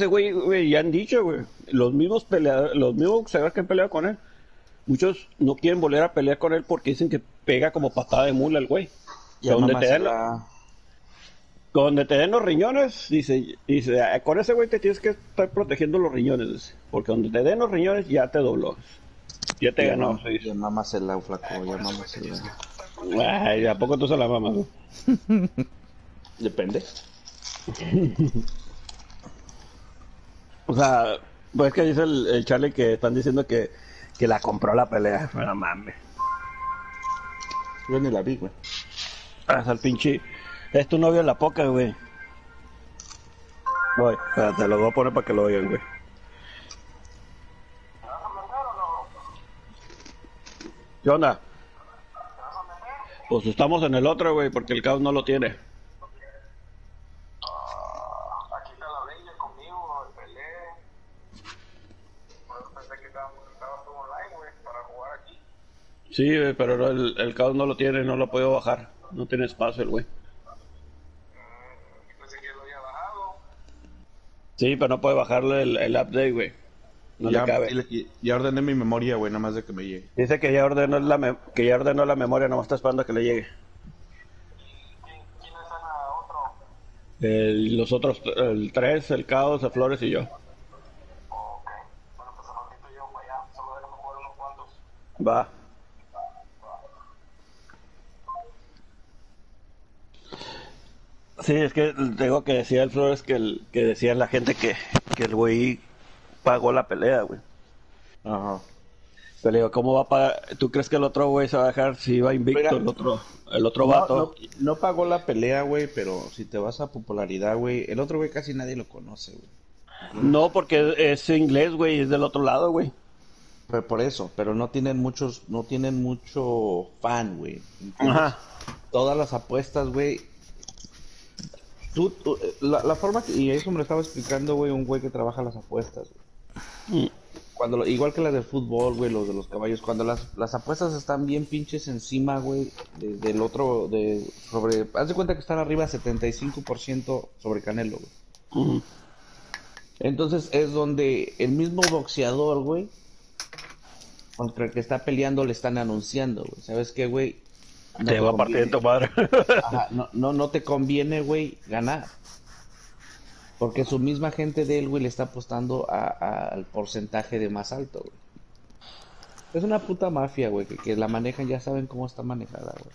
ese güey, ya han dicho, güey, los mismos peleadores, los mismos boxeadores que han peleado con él, muchos no quieren volver a pelear con él porque dicen que pega como patada de mula el güey. Ya Donde te den, mamacela. donde te den los riñones, dice, con ese güey te tienes que estar protegiendo los riñones, dice, porque donde te den los riñones ya te dobló, ya te ganó. Ya mamacela, flaco, ya mamacela. Ay, ¿a poco tú se la mamas, güey? Depende. O sea, pues es que dice el Charlie que están diciendo que la compró la pelea. No mames. Yo ni la vi, güey. Hasta el pinche. Es tu novio en la poca, güey. Voy, te lo voy a poner para que lo oigan, güey. ¿Qué onda? Pues estamos en el otro, güey, porque el caos no lo tiene. Aquí está la Bella conmigo, peleé. Pensé que estabas tú online, güey, para jugar aquí. Sí, güey, pero no, el caos no lo tiene, no lo ha podido bajar. No tiene espacio el güey. Pensé que lo había bajado. Sí, pero no puede bajarle el update, güey. No ya, le cabe. ya ordené mi memoria, güey, nada más de que me llegue. Dice que ya ordenó que ya ordenó la memoria, nomás está esperando a que le llegue. ¿Quién es el otro? Los otros, el 3, el caos, el Flores y yo. Ok. Bueno, pues al ratito yo para allá. Solo déjame jugar unos cuantos. Va. Sí, es que tengo que decía el Flores que decía la gente que el güey pagó la pelea, güey. Ajá. Pero le digo, ¿cómo va a pagar? ¿Tú crees que el otro güey se va a dejar si va invicto? Mira, El otro vato. No pagó la pelea, güey, pero si te vas a popularidad, güey, el otro güey casi nadie lo conoce, güey. No, porque es inglés, güey, es del otro lado, güey. Pero por eso, pero no tienen mucho fan, güey. Ajá. Todas las apuestas, güey. La forma que, y eso me lo estaba explicando, güey, un güey que trabaja las apuestas, güey. Mm. Igual que las del fútbol, güey, los de los caballos, cuando las apuestas están bien pinches encima, güey, del otro, haz de cuenta que están arriba 75% sobre Canelo, güey. Mm. Entonces es donde el mismo boxeador, güey, contra el que está peleando le están anunciando, güey. ¿Sabes qué, güey? No Te va a partir de tu madre. Ajá, no te conviene, güey, ganar. Porque su misma gente de él, güey, le está apostando al porcentaje de más alto, güey. Es una puta mafia, güey, que la manejan, ya saben cómo está manejada, güey.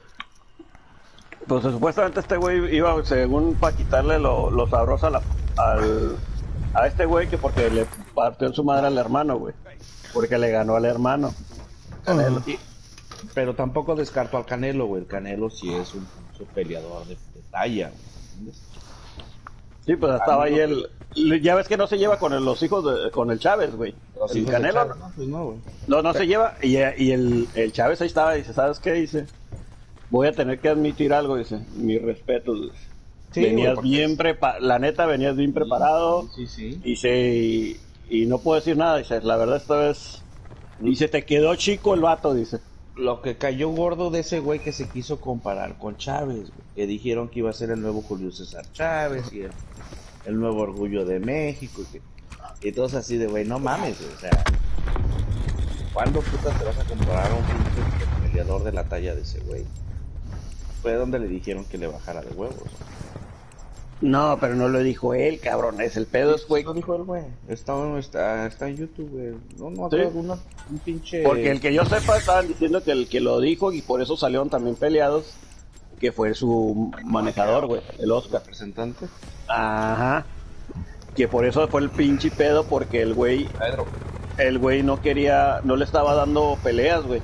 Pues supuestamente este güey iba, según para quitarle lo sabroso a este güey, que porque le partió en su madre al hermano, güey. Porque le ganó al hermano. Canelo. Pero tampoco descarto al Canelo, güey. El Canelo sí es un peleador de talla, güey. ¿Entiendes? Sí, pues estaba ahí ya ves que no se lleva con los hijos con el Chávez, güey. Los El hijos de Canelo Chávez, ¿no? Pues no, güey. no se lleva. Y el Chávez ahí estaba, dice, ¿sabes qué? Dice, voy a tener que admitir algo, dice, mis respetos. Dice. Sí, Venías güey, bien la neta, venías bien preparado. Sí. Dice, y no puedo decir nada, dice, la verdad esta vez, dice, te quedó chico el vato, dice. Lo que cayó gordo de ese güey que se quiso comparar con Chávez, güey. Que dijeron que iba a ser el nuevo Julio César Chávez y el nuevo orgullo de México. Y todos así de, güey, no mames, güey. O sea, ¿cuándo puta te vas a comparar a un pinche peleador de la talla de ese güey? Fue donde le dijeron que le bajara de huevos. No, pero no lo dijo él, cabrón, es el pedo, es güey. Lo dijo el güey. Está en YouTube, güey. No, ¿Sí? un pinche... Porque el que yo sepa estaban diciendo que el que lo dijo y por eso salieron también peleados, que fue su manejador, güey, el Oscar. representante. Ajá. Que por eso fue el pinche pedo porque el güey no quería, no le estaba dando peleas, güey.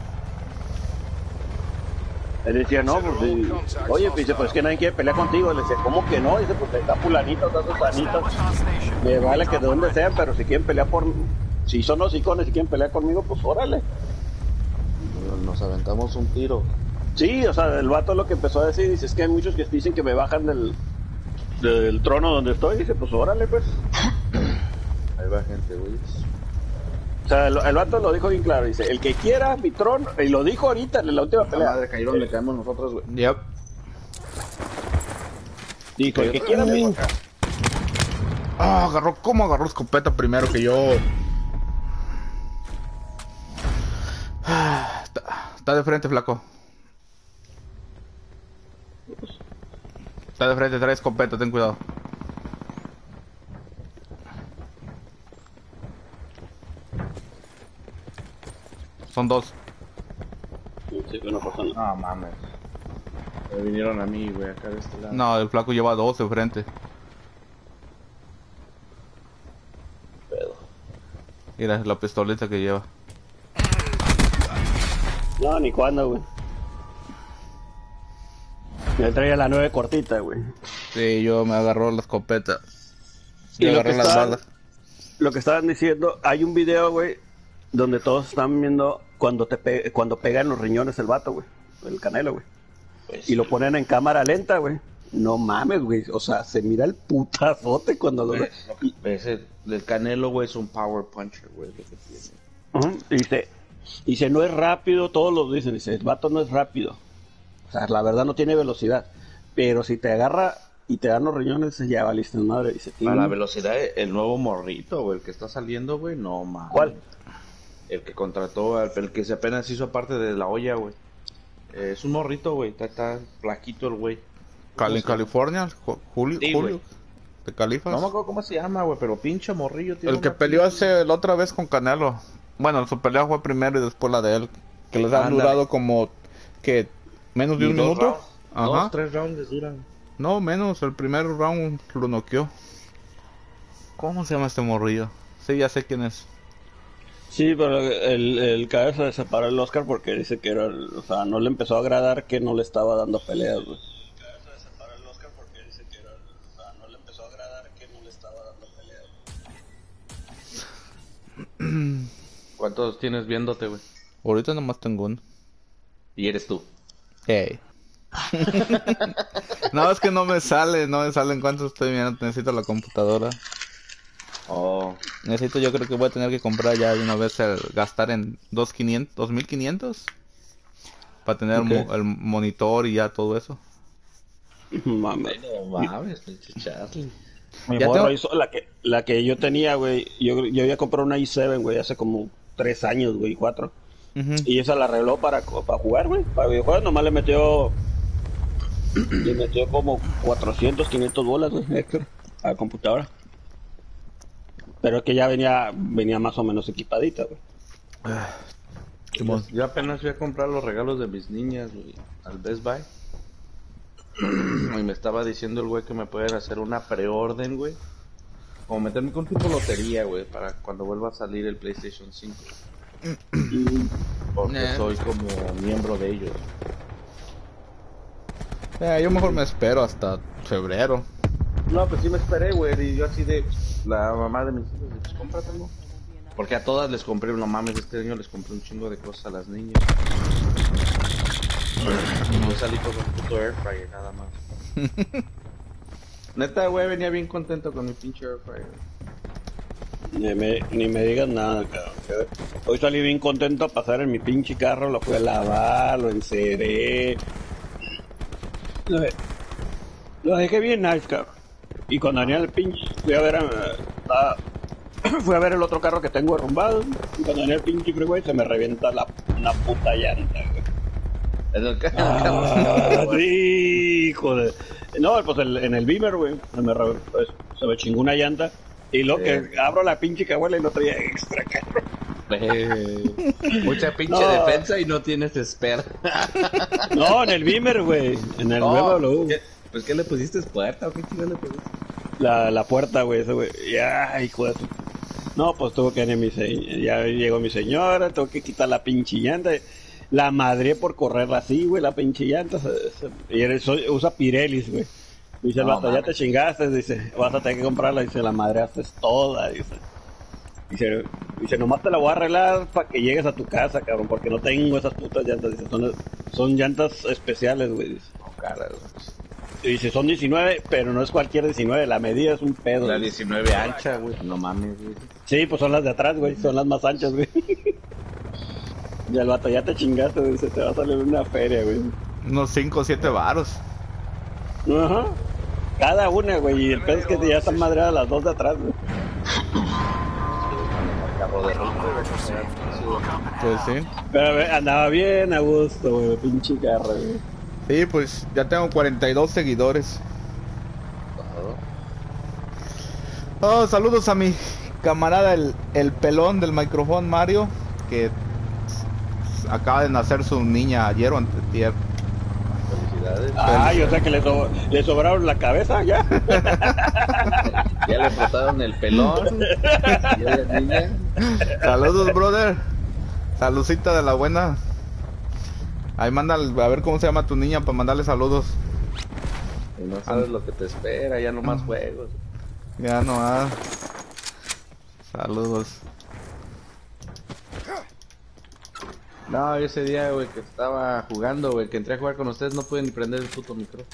Él decía, no, pues, oye, dice, pues que nadie quiere pelear contigo. Le decía, ¿cómo que no? Dice, pues está fulanito, está susanito. Me vale que de donde sean, pero si quieren pelear si son los icones y quieren pelear conmigo, pues órale. Nos aventamos un tiro. Sí, o sea, el vato lo que empezó a decir, dice, es que hay muchos que dicen que me bajan del trono donde estoy. Dice, pues órale, pues. Ahí va gente, güey. O sea, el vato lo dijo bien claro, dice, el que quiera mi trono, y lo dijo ahorita en la última La pelea. madre cayó donde caemos nosotros, güey. Dijo, el que quiera mi... Ah, ¿cómo agarró escopeta primero que yo? Está de frente, flaco. Está de frente, trae escopeta, ten cuidado. Son dos. Sí, que no pasa nada. No mames. Me vinieron a mí, güey, acá de este lado. No, el flaco lleva dos de frente. Pedo. Mira la pistoleta que lleva. No, ni cuándo, güey. Yo traía la 9 cortita, güey. Sí, yo me agarró la escopeta. Y Y lo agarré que las está- balas. Lo que estaban diciendo, hay un video, güey, donde todos están viendo cuando cuando pega en los riñones el vato, güey. El Canelo, güey. Pues, Y lo ponen en cámara lenta, güey. No mames, güey. O sea, se mira el putazote cuando lo ve. el Canelo, güey, es un power puncher, güey, lo que tiene. Ujú. Dice, no es rápido, todos lo dicen. Dice, el vato no es rápido. O sea, la verdad no tiene velocidad. Pero si te agarra y te dan los riñones, ya valiste madre. Dice, Para la velocidad, el nuevo morrito, güey, el que está saliendo, güey, no mames. ¿Cuál? El que contrató, el que se apenas hizo parte de la olla, güey. Es un morrito, güey, está flaquito el güey. California, Julio, Sí, Julio, güey. de Califas. No me acuerdo cómo se llama, güey, pero pinche morrillo. Tiene El que una peleó pinche- la otra vez con Canelo. Bueno, su pelea fue primero y después la de él. Que les han Ándale. durado como, que menos de Y un dos minuto. rounds. Ajá. 2-3 rounds les duran. No, menos, el primer round lo noqueó. ¿Cómo se llama este morrillo? Sí, ya sé quién es. Sí, pero el cabeza se separó el Oscar porque dice que era, o sea, no le empezó a agradar que no le estaba dando peleas, güey. El cabeza se separó el Oscar porque dice que era, o sea, no le empezó a agradar que no le estaba dando peleas. ¿Cuántos tienes viéndote, güey? Ahorita nomás tengo uno. Y eres tú. Hey. No, es que no me salen cuántos estoy viendo. Necesito la computadora. Oh, Necesito, yo creo que voy a tener que comprar ya de una vez gastar en 2.500 para tener Ok. el monitor y ya todo eso. Mames. no mames, pinche Charlie. Mi Ya morra tengo- hizo la que yo tenía, güey. Yo había comprado una i7, güey, hace como 3 años, güey, 4. Ujú. Y esa la arregló para jugar, güey. Para videojuegos nomás le metió como 400, 500 bolas, güey, extra a la computadora. Pero es que ya venía más o menos equipadita, güey. Yo apenas fui a comprar los regalos de mis niñas, güey, al Best Buy. Y me estaba diciendo el güey que me pueden hacer una preorden, güey. Como meterme con tipo lotería, güey, para cuando vuelva a salir el PlayStation 5. Porque soy como miembro de ellos. Yo mejor me espero hasta febrero. No, pues sí me esperé, güey, y yo así de... La mamá de mis hijos, pues cómpratelo. Porque a todas les compré, no mames, este año les compré un chingo de cosas a las niñas. Y yo salí con un puto air fryer nada más. Neta, güey, venía bien contento con mi pinche air fryer. Ni me digas nada, cabrón. Hoy salí bien contento a pasar en mi pinche carro, lo fui a lavar, lo enceré. Lo dejé bien nice, cabrón. Y cuando venía el pinche, fui a ver el otro carro que tengo derrumbado. Y cuando venía el pinche freeway se me revienta una puta llanta, güey. Es el que... Sí, hijo de... No, pues en el Beamer, güey, pues, se me chingó una llanta. Y lo que abro la pinche cajuela y no traía extra, cabrón. Mucha pinche No. defensa y no tienes espera. No, en el Beamer, güey. En el BMW. Pues, ¿qué le pusiste? ¿Puerta o qué chido le pusiste? La puerta, güey, ese güey. Ya, hijo de su... No, pues tuvo que venir ya llegó mi señora, tengo que quitar la pinche llanta. La madre por correrla así, güey, la pinche llanta. Y usa Pirellis, güey. Dice, el No, vato, ya mames. te chingaste, dice, vas a tener que comprarla. Dice, la madre haces toda, dice. Dice, nomás te la voy a arreglar para que llegues a tu casa, cabrón, porque no tengo esas putas llantas. Dice, son llantas especiales, güey. Dice. Y dice, son 19, pero no es cualquier 19, la medida es un pedo. La Dice. 19 ancha, güey. No mames, güey. Sí, pues son las de atrás, güey, son las más anchas, güey. Y el vato, ya te chingaste, dice, te va a salir una feria, güey. Unos 5 o 7 varos. Ajá. Cada una, güey, y el pedo es que ya están madreadas las dos de atrás, güey. Carro de ruta, Pues sí. Pero andaba bien a gusto, güey, pinche carro, güey. Sí, pues ya tengo 42 seguidores. Oh, saludos a mi camarada el pelón del micrófono Mario, que acaba de nacer su niña ayer o anteayer. Felicidades. Ay, o sea que le sobraron la cabeza ya. Ya le explotaron el pelón. Ya la niña. Saludos, brother. Saludcita de la buena. Ahí manda a ver cómo se llama tu niña para mandarle saludos. Y no sabes lo que te espera, ya no más juegos. Ya no ha. Saludos. No, ese día, güey, que estaba jugando, güey, que entré a jugar con ustedes, no pude ni prender el puto micrófono.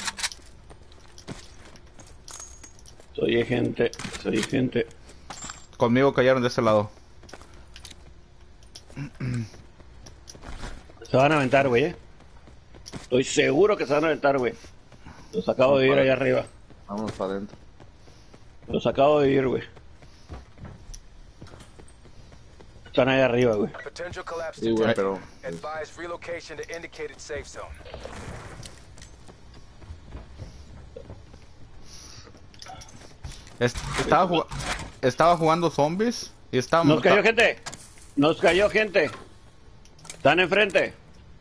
Soy gente. Conmigo cayeron de ese lado. Se van a aventar, güey, Estoy seguro que se van a aventar, güey. Los acabo de ir allá arriba. Vámonos para adentro. Los acabo de ir, güey. Están allá arriba, güey. Potential collapse Sí, güey, detected. pero... Advise relocation to indicated safe zone. Estaba jugando zombies y estaba... Nos cayó gente. Nos cayó gente. Están enfrente.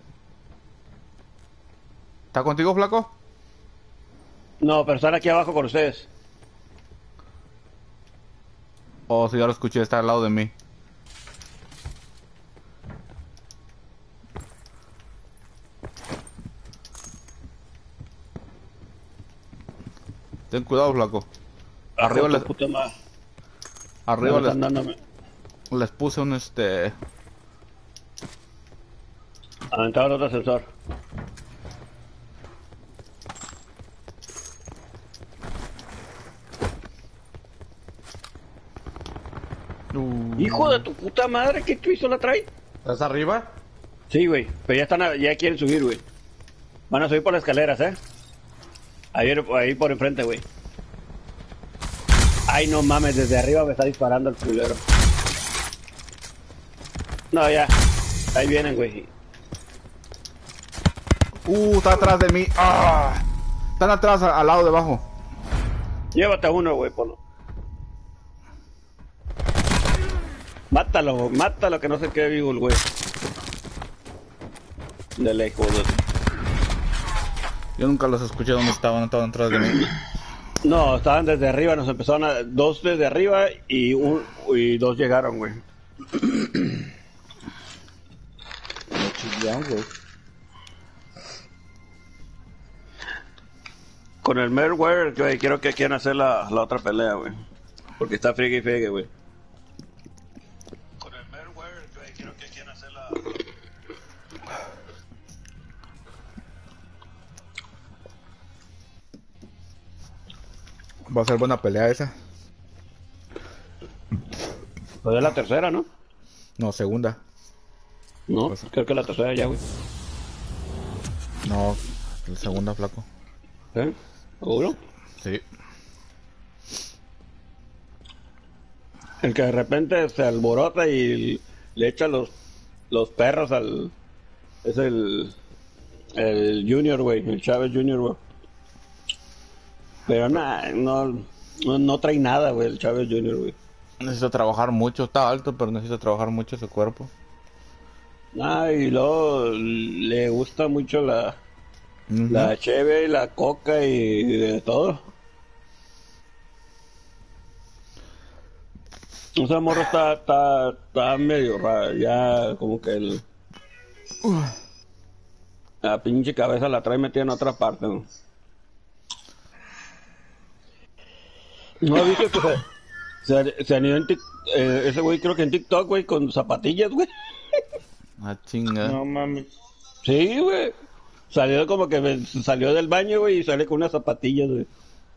¿Está contigo, flaco? No, pero están aquí abajo con ustedes. Oh, sí, ya lo escuché, está al lado de mí. Ten cuidado, flaco. Arriba les, arriba les puse un Aventaron otro ascensor. Hijo de tu puta madre, ¿qué tu hizo la trae? ¿Estás arriba? Sí, güey, pero ya quieren subir, güey. Van a subir por las escaleras, ahí por enfrente, güey. Ay, no mames, desde arriba me está disparando el culero. No, ya. Ahí vienen, güey. Está atrás de mí. ¡Ah! Están atrás, al lado de abajo. Llévate a uno, güey, ponlo. Mátalo, que no se quede vivo el güey. De lejos, güey. Yo nunca los escuché donde estaban atrás de mí. No, estaban desde arriba, nos empezaron dos desde arriba y dos llegaron, güey. Güey. Con el Merware, güey, quiero que quieran hacer la otra pelea, güey. Porque está friegue y friegue, güey. Con el Merware, güey, quiero que quieran hacer la... Va a ser buena pelea esa. Pues es la tercera, ¿no? No, segunda. No, creo que la tercera ya, güey. No, la segunda, flaco. ¿Eh? ¿Seguro? Sí. El que de repente se alborota y le echa los perros al... Es el Junior, güey, el Chávez Junior, güey. Pero no trae nada, güey, el Chávez Junior, güey. Necesita trabajar mucho, está alto, pero necesita trabajar mucho su cuerpo. Y luego le gusta mucho la cheve, la coca y de todo. O sea, morro está medio raro, ya como que la pinche cabeza la trae metida en otra parte, ¿no? ¿No viste que se animó en ese güey, creo que en TikTok, güey, con zapatillas, güey? Chinga. No mames. Sí, güey. Salió como que salió del baño, güey, y sale con unas zapatillas, güey.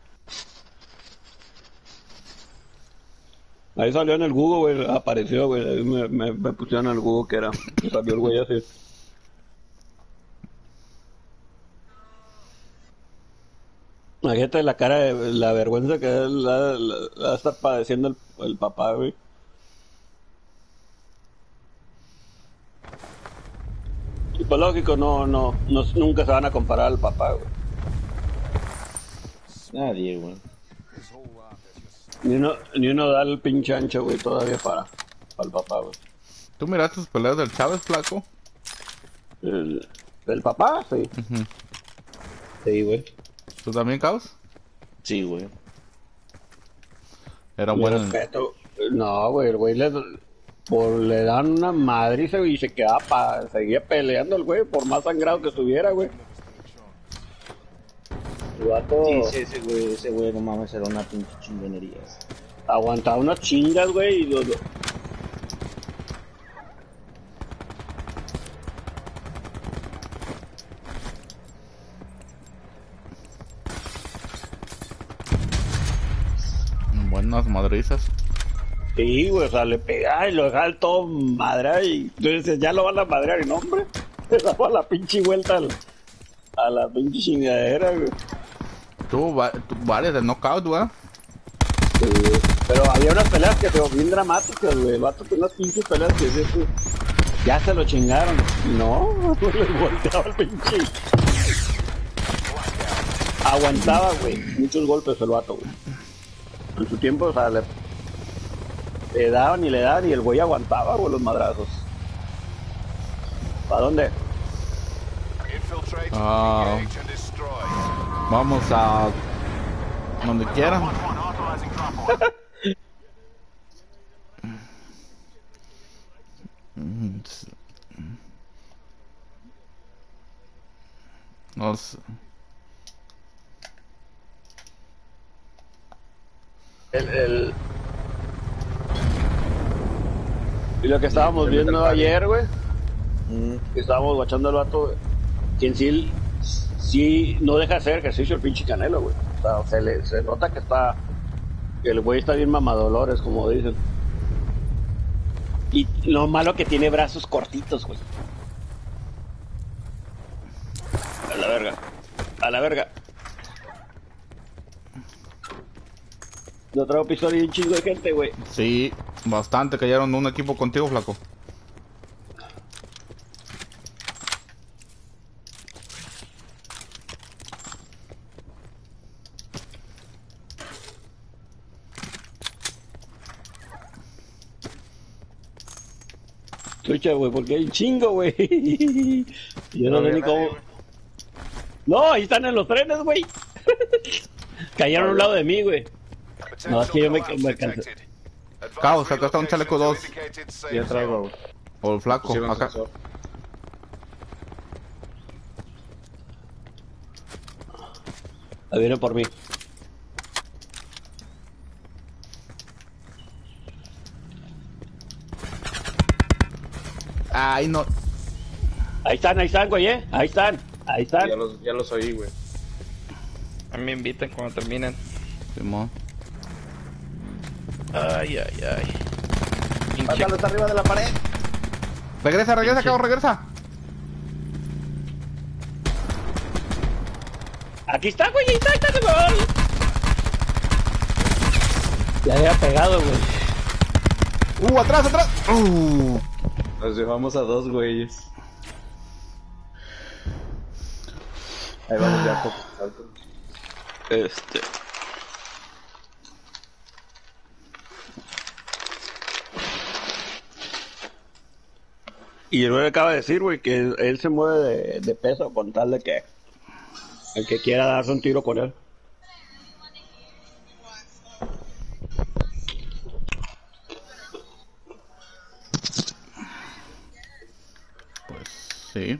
Ahí salió en el Google, güey, apareció, güey. Ahí me pusieron al Google que era. Salió el güey así. Imagínate la cara de la vergüenza que la está padeciendo el papá, güey. Y pues lógico, nunca se van a comparar al papá, güey. Nadie, güey. Ni uno da el pinche ancho, güey, todavía para el papá, güey. ¿Tú miraste tus peleas del Chávez, flaco? El papá, sí. Sí, güey. ¿Tú también, Caos? Sí, güey. Era Mi bueno. respeto. No, güey, el güey le dan una madriza y se queda seguía peleando el güey, por más sangrado que estuviera, güey. El vato Sí, ese güey, no mames, era una pinche chingonería. aguantaba unas chingas, güey, y Buenas madrizas. sí, güey, o sea, le pegaba y lo dejaba el todo madrear y tú dices, ya lo van a madrear y no, hombre, le daba la pinche vuelta a la pinche chingadera, güey. Tuvo varias de knockout, güey. Sí, pero había unas peleas que se bien dramáticas, güey. El vato tiene unas pinches peleas que dices tú, ya se lo chingaron. No, le volteaba el pinche. Aguantaba, güey, muchos golpes el vato, güey. En su tiempo, o sea, le daban y el güey aguantaba, güey, los madrazos. ¿Para dónde? Ah, vamos a donde quieran. No sé. Y lo que estábamos viendo ayer, güey, Mm. que estábamos guachando al vato, güey, que en sí no deja de hacer ejercicio el pinche Canelo, güey. O sea, se nota que el güey está bien mamadolores, como dicen. Y lo malo que tiene brazos cortitos, güey. A la verga. A la verga. Yo traigo pistola y un chingo de gente, güey. Sí, bastante cayeron un equipo contigo, flaco. Escucha, güey, porque hay un chingo, güey. Yo no sé ni cómo. No, ahí están en los trenes, güey. Cayeron a un lado de mí, güey. No, es que yo me cansé. Caos, acá está un chaleco 2. Ya traigo, güey. O el flaco, Pusieron acá. sensor. Ahí viene por mí. Ay, no. Ahí están, güey, Ahí están. Ya los oí, güey. A mí me invitan cuando terminen. Simón. Ay, ay, ay. Pinche- Pátalo, está arriba de la pared. Regresa, Caos, regresa. Aquí está, güey, ahí está, güey. Ya había pegado, güey. Atrás. Nos llevamos a 2 güeyes. Ahí vamos ya poco. Y el güey acaba de decir, güey, que él se mueve de peso con tal de que el que quiera darse un tiro con él. Sí.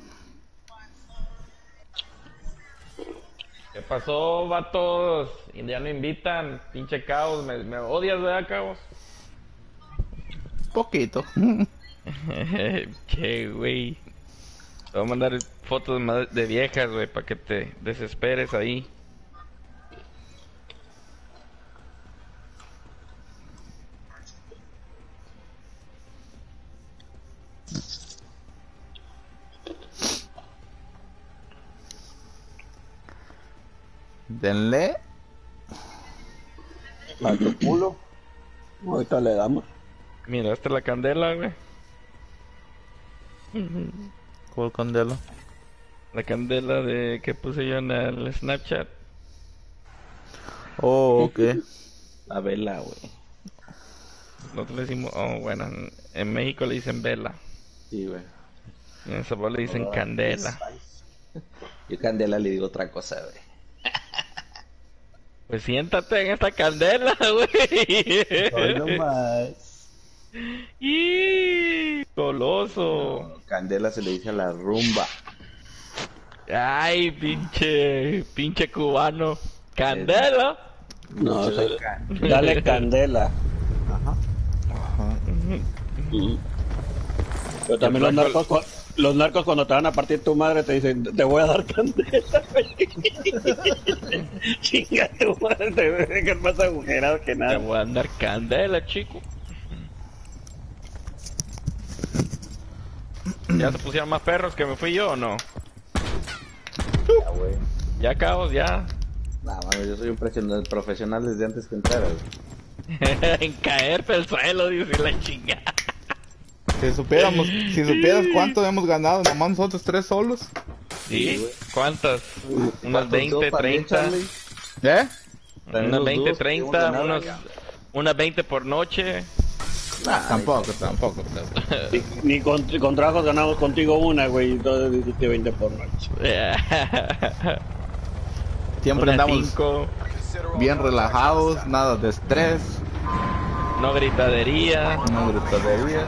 ¿Qué pasó, vatos? Y ya no invitan. Pinche Caos. Me odias, ¿verdad, Caos? Poquito. Che, güey. Te voy a mandar fotos de viejas, güey, para que te desesperes ahí. Denle. A tu culo. Ahorita le damos. Mira, esta es la candela, güey. ¿Cuál candela? La candela de que puse yo en el Snapchat. Oh, ok. La vela, güey. Nosotros le decimos, oh, bueno, en México le dicen vela. Sí, güey. Y en El Salvador le dicen candela. Yo candela le digo otra cosa, güey. Pues siéntate en esta candela, güey. Hoy nomás. ¡Y! Goloso. Candela se le dice a la rumba. Ay, pinche cubano. ¿Candela? No, dale candela. Ajá. Pero también los narcos cuando te van a partir tu madre te dicen, te voy a dar candela. Chinga tu madre, te dejas más agujerado que Te nada. voy a dar candela, chico. ¿Ya se pusieron más perros que me fui yo o no? Ya, güey. Ya, cabos, ya. Nah, mames, yo soy un profesional desde antes que entrara, güey. En caerse al suelo, dice la chinga. Si supieras cuánto hemos ganado, nomás nosotros 3 solos. ¿Sí? ¿Cuántas? Unas ¿Cuántos 20, dos también, 30. Charlie? ¿Eh? También Unas los 20, dos, 30, hemos ganado. unas 20 por noche. Tampoco. Ni con trabajos ganamos contigo una, güey, entonces dijiste 20 por noche. Siempre Unas andamos 5, bien relajados, nada de estrés, no gritadería. no gritadería.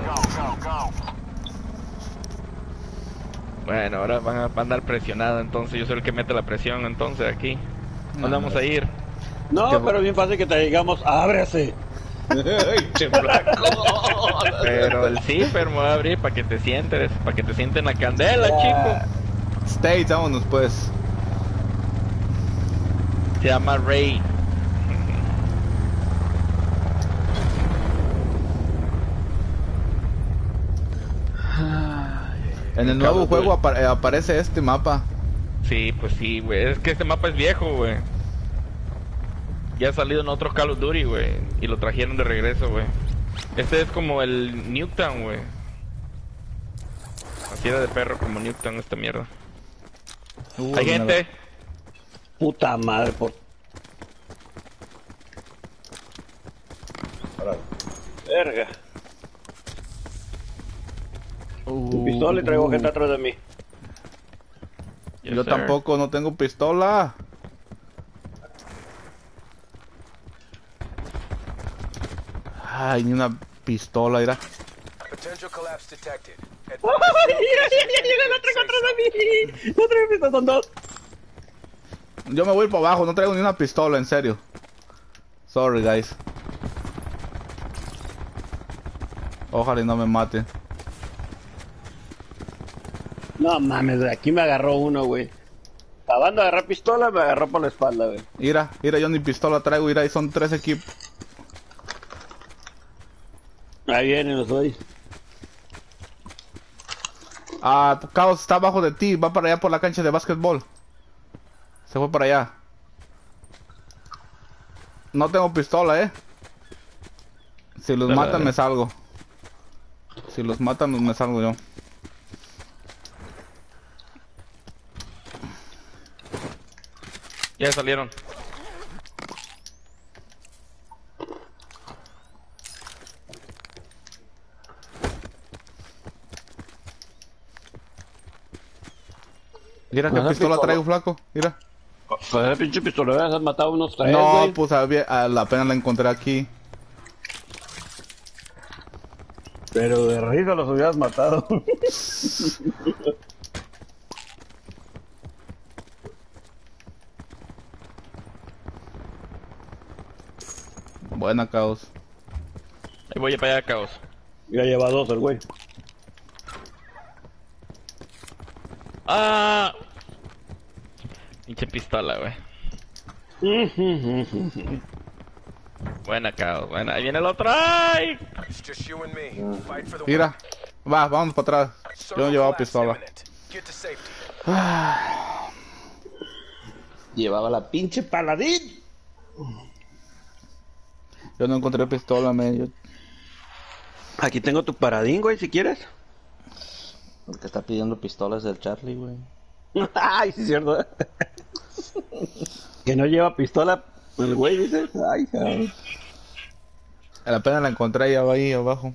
Bueno, ahora van a andar presionados, entonces yo soy el que mete la presión, entonces aquí. ¿Dónde vamos a ir? No, pero bien fácil que te digamos, ábrese. Pero el zipper me va a abrir para que te sientes en la candela, chico. States, vámonos pues. Se llama Ray. En el nuevo juego aparece este mapa. Sí, pues sí, güey. Es que este mapa es viejo, güey. Ya ha salido en otros Call of Duty, güey. Y lo trajeron de regreso, güey. Este es como el Nuketown, güey. Así era de perro como Nuketown esta mierda. Hay gente. Puta madre, por... Verga. Tu pistola y traigo gente atrás de mí. Yes, Yo sir. tampoco, no tengo pistola. Ay, ni una pistola, mira. Potential collapse detected. Mira, la traigo atrás de mí. No traigo pistola, son dos. Yo me voy para abajo, no traigo ni una pistola, en serio. Sorry, guys. Ojalá y no me mate. No mames, de aquí me agarró uno, güey. Acabando de agarrar pistola, me agarró por la espalda, güey. Mira, yo ni pistola traigo, mira, y son 3 equipos. Ahí vienen los doy. Ah, Caos está abajo de ti, va para allá por la cancha de básquetbol. Se fue para allá. No tengo pistola, Si los Dale, matan dale. me salgo. Si los matan me salgo yo. Ya salieron. Mira qué Ajá, pistola pistola. traigo, flaco. Mira. Pues esa pinche pistola, has matado unos 3, No, güey. pues a la pena la encontré aquí. Pero de risa los hubieras matado. Buena, Caos. Ahí voy para allá, caos. Ya lleva 2 el güey. ¡Ah! Pinche pistola, güey. Buena, caos. Buena. Ahí viene el otro. ¡Ay! It's just you and me. Fight for the Mira. Va, vamos para atrás. Yo no llevaba pistola. Get to safety. Llevaba la pinche paladín. Yo no encontré pistola, medio. Aquí tengo tu paradín, güey, si quieres. Porque está pidiendo pistolas del Charlie, güey. Ay, sí es cierto. Que no lleva pistola el güey, dice. Ay, cabrón. La pena la encontré ya ahí abajo.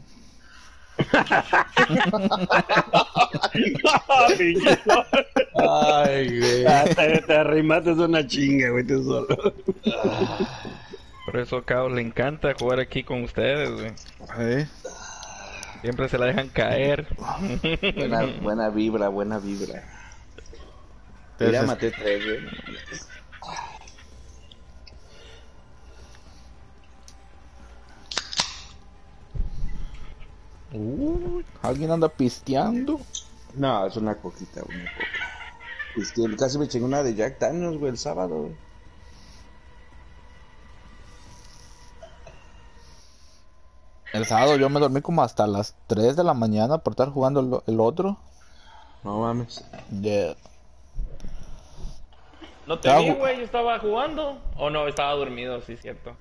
Ay, güey. Te arrimaste una chinga, güey, tú solo. Por eso a Cabo le encanta jugar aquí con ustedes, güey. ¿Eh? Siempre se la dejan caer. Buena vibra, buena vibra. Entonces, Mira, maté 3, güey. ¿alguien anda pisteando? No, es una coquita, una coca. Es que casi me chingó una de Jack Daniels, güey, el sábado, güey. El sábado yo me dormí como hasta las 3 de la mañana por estar jugando el otro. No mames. Yeah. No te Ah, vi, güey, yo estaba jugando. O no, estaba dormido, sí, cierto.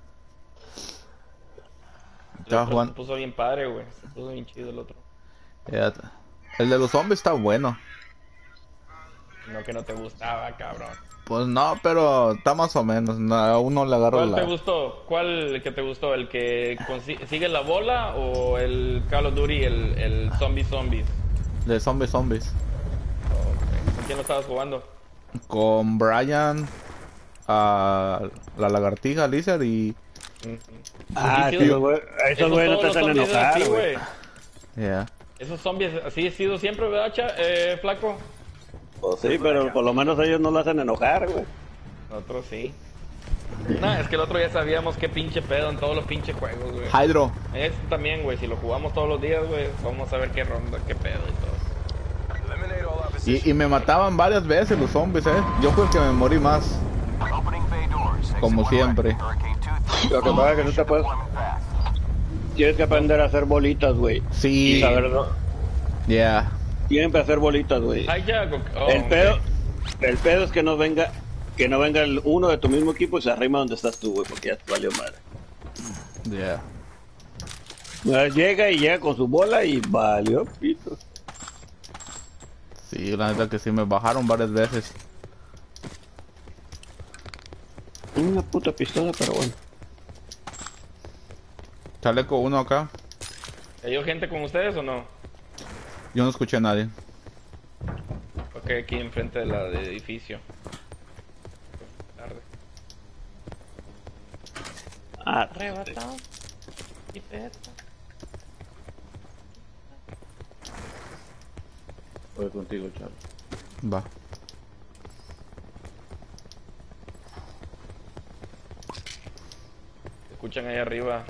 Estaba El otro jugando. Se puso bien padre, güey. Se puso bien chido el otro. Yeah. El de los zombies está bueno. No que no te gustaba, cabrón. Pues no, pero está más o menos. No, a uno le agarra ¿Cuál la... te gustó? ¿Cuál que te gustó? ¿El que sigue la bola o el Call of Duty, el Zombies? De zombies. ¿Con quién lo estabas jugando? Con Brian, a la lagartija, Lizard y... Ah, Sí, sí, sí, güey. Esos güey no te hacen enojar, güey. Yeah. Esos zombies así ha sido siempre, ¿verdad, flaco? Pues sí, pero por lo menos ellos no lo hacen enojar, güey. Nosotros sí. Nah, es que el otro ya sabíamos qué pinche pedo en todos los pinches juegos, güey. Hydro. Este también, güey, si lo jugamos todos los días, güey, vamos a ver qué ronda, qué pedo y todo. Eliminate all opposition. Y me mataban varias veces los zombies, Yo fui el que me morí más. Como siempre. Lo que pasa es que no te puedes... Tienes que aprender a hacer bolitas, güey. Sí. Y saber, ¿no? Yeah. Siempre hacer bolitas, güey. Hijack, El pedo es que no venga uno de tu mismo equipo y se arrima donde estás tú, güey, porque ya te valió madre. Yeah. Llega con su bola y valió pito. Sí, la neta que sí me bajaron varias veces. Una puta pistola, pero bueno. Chaleco uno acá. ¿Hay gente con ustedes o no? Yo no escuché a nadie. Ok, aquí enfrente del edificio. Tarde. Arrebatado. Y peta. Voy contigo, Charlie. Va. Escuchan ahí arriba.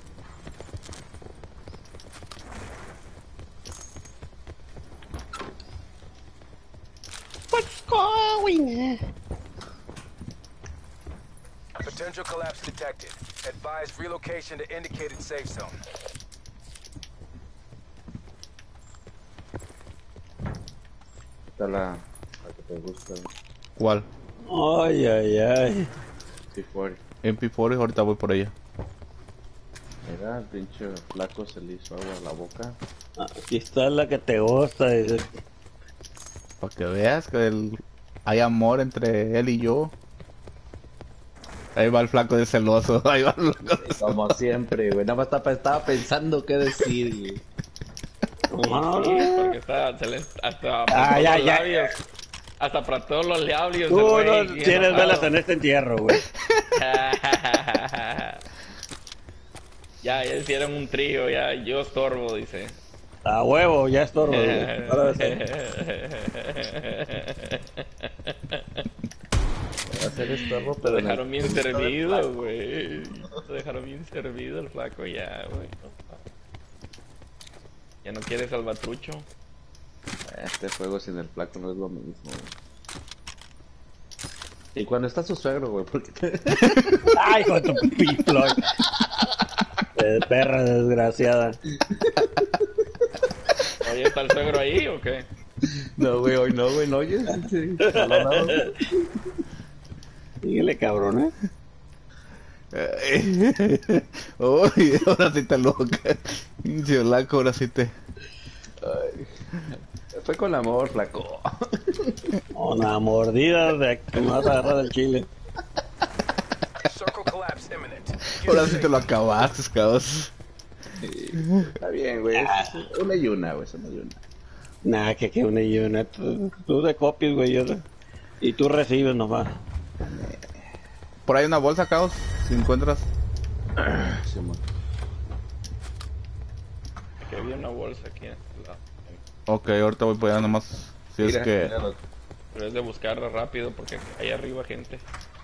Potential collapse detected. Advise relocation to indicated safe zone. Está la que te gusta, ¿Cuál? Ay, ay, ay. C4. MP40, ahorita voy por ella. Mira, el pinche flaco se le hizo agua a la boca. Aquí está la que te gusta. Dice. Para que veas que hay amor entre él y yo. Ahí va el flaco de celoso. Ahí va el flaco de celoso. Como siempre, güey. Nada más estaba pensando qué decir, güey. Sí, porque está, se le, hasta Ah, ya, los ya. labios. Hasta para todos los labios. Tú el no güey, bien tienes enojado. velas en este entierro, güey. Ya hicieron un trío, ya yo estorbo, dice. A huevo, ya estorbo. güey. Ahora sí. Va a ser estorbo, Lo pero dejaron bien servido, güey. Lo dejaron bien servido el flaco ya, güey. Ya no quiere salvatrucho. Este juego sin el flaco no es lo mismo, güey. Y cuando está su suegro, güey, porque Ay, con tu piplo. Perra desgraciada. Oye, ¿está el suegro ahí o qué? no, güey, hoy no, güey, no oyes. Sí, Dígale, cabrón, Uy, ahora sí te loca. Pinche blanco, ahora sí te. Fue con amor, flaco. Una mordida de que me vas a agarrar del chile. Circle collapse imminent. Get Ahora to sí te lo safety. acabaste, cabrón. Está bien, güey. Es una y una, güey. Es una y una. Nah, que una y una. Tú de copias, güey. Y tú recibes nomás. Por ahí una bolsa, caos. Si encuentras. Simón. Que había una bolsa aquí. Ok, ahorita voy por allá nomás. Si es Mira, que. míralo. Pero es de buscarla rápido porque hay arriba gente.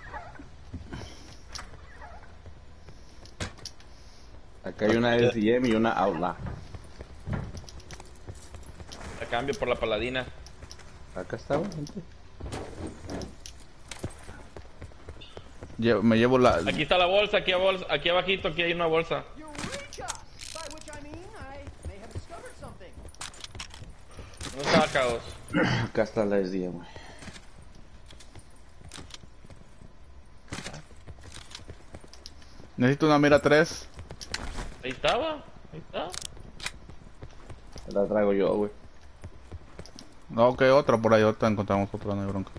Acá hay una SDM y una Outlaw. La cambio por la paladina. Acá está, güey, gente. Me llevo la. Aquí está la bolsa, aquí abajito, aquí hay una bolsa. Eureka! By which I mean I may have discovered something. ¿Dónde estaba Caos? Acá está la SDM, güey. Necesito una mira 3. Ahí estaba, ahí está. La traigo yo, güey. No, ok, otra por ahí. Ahorita encontramos otra, no hay bronca.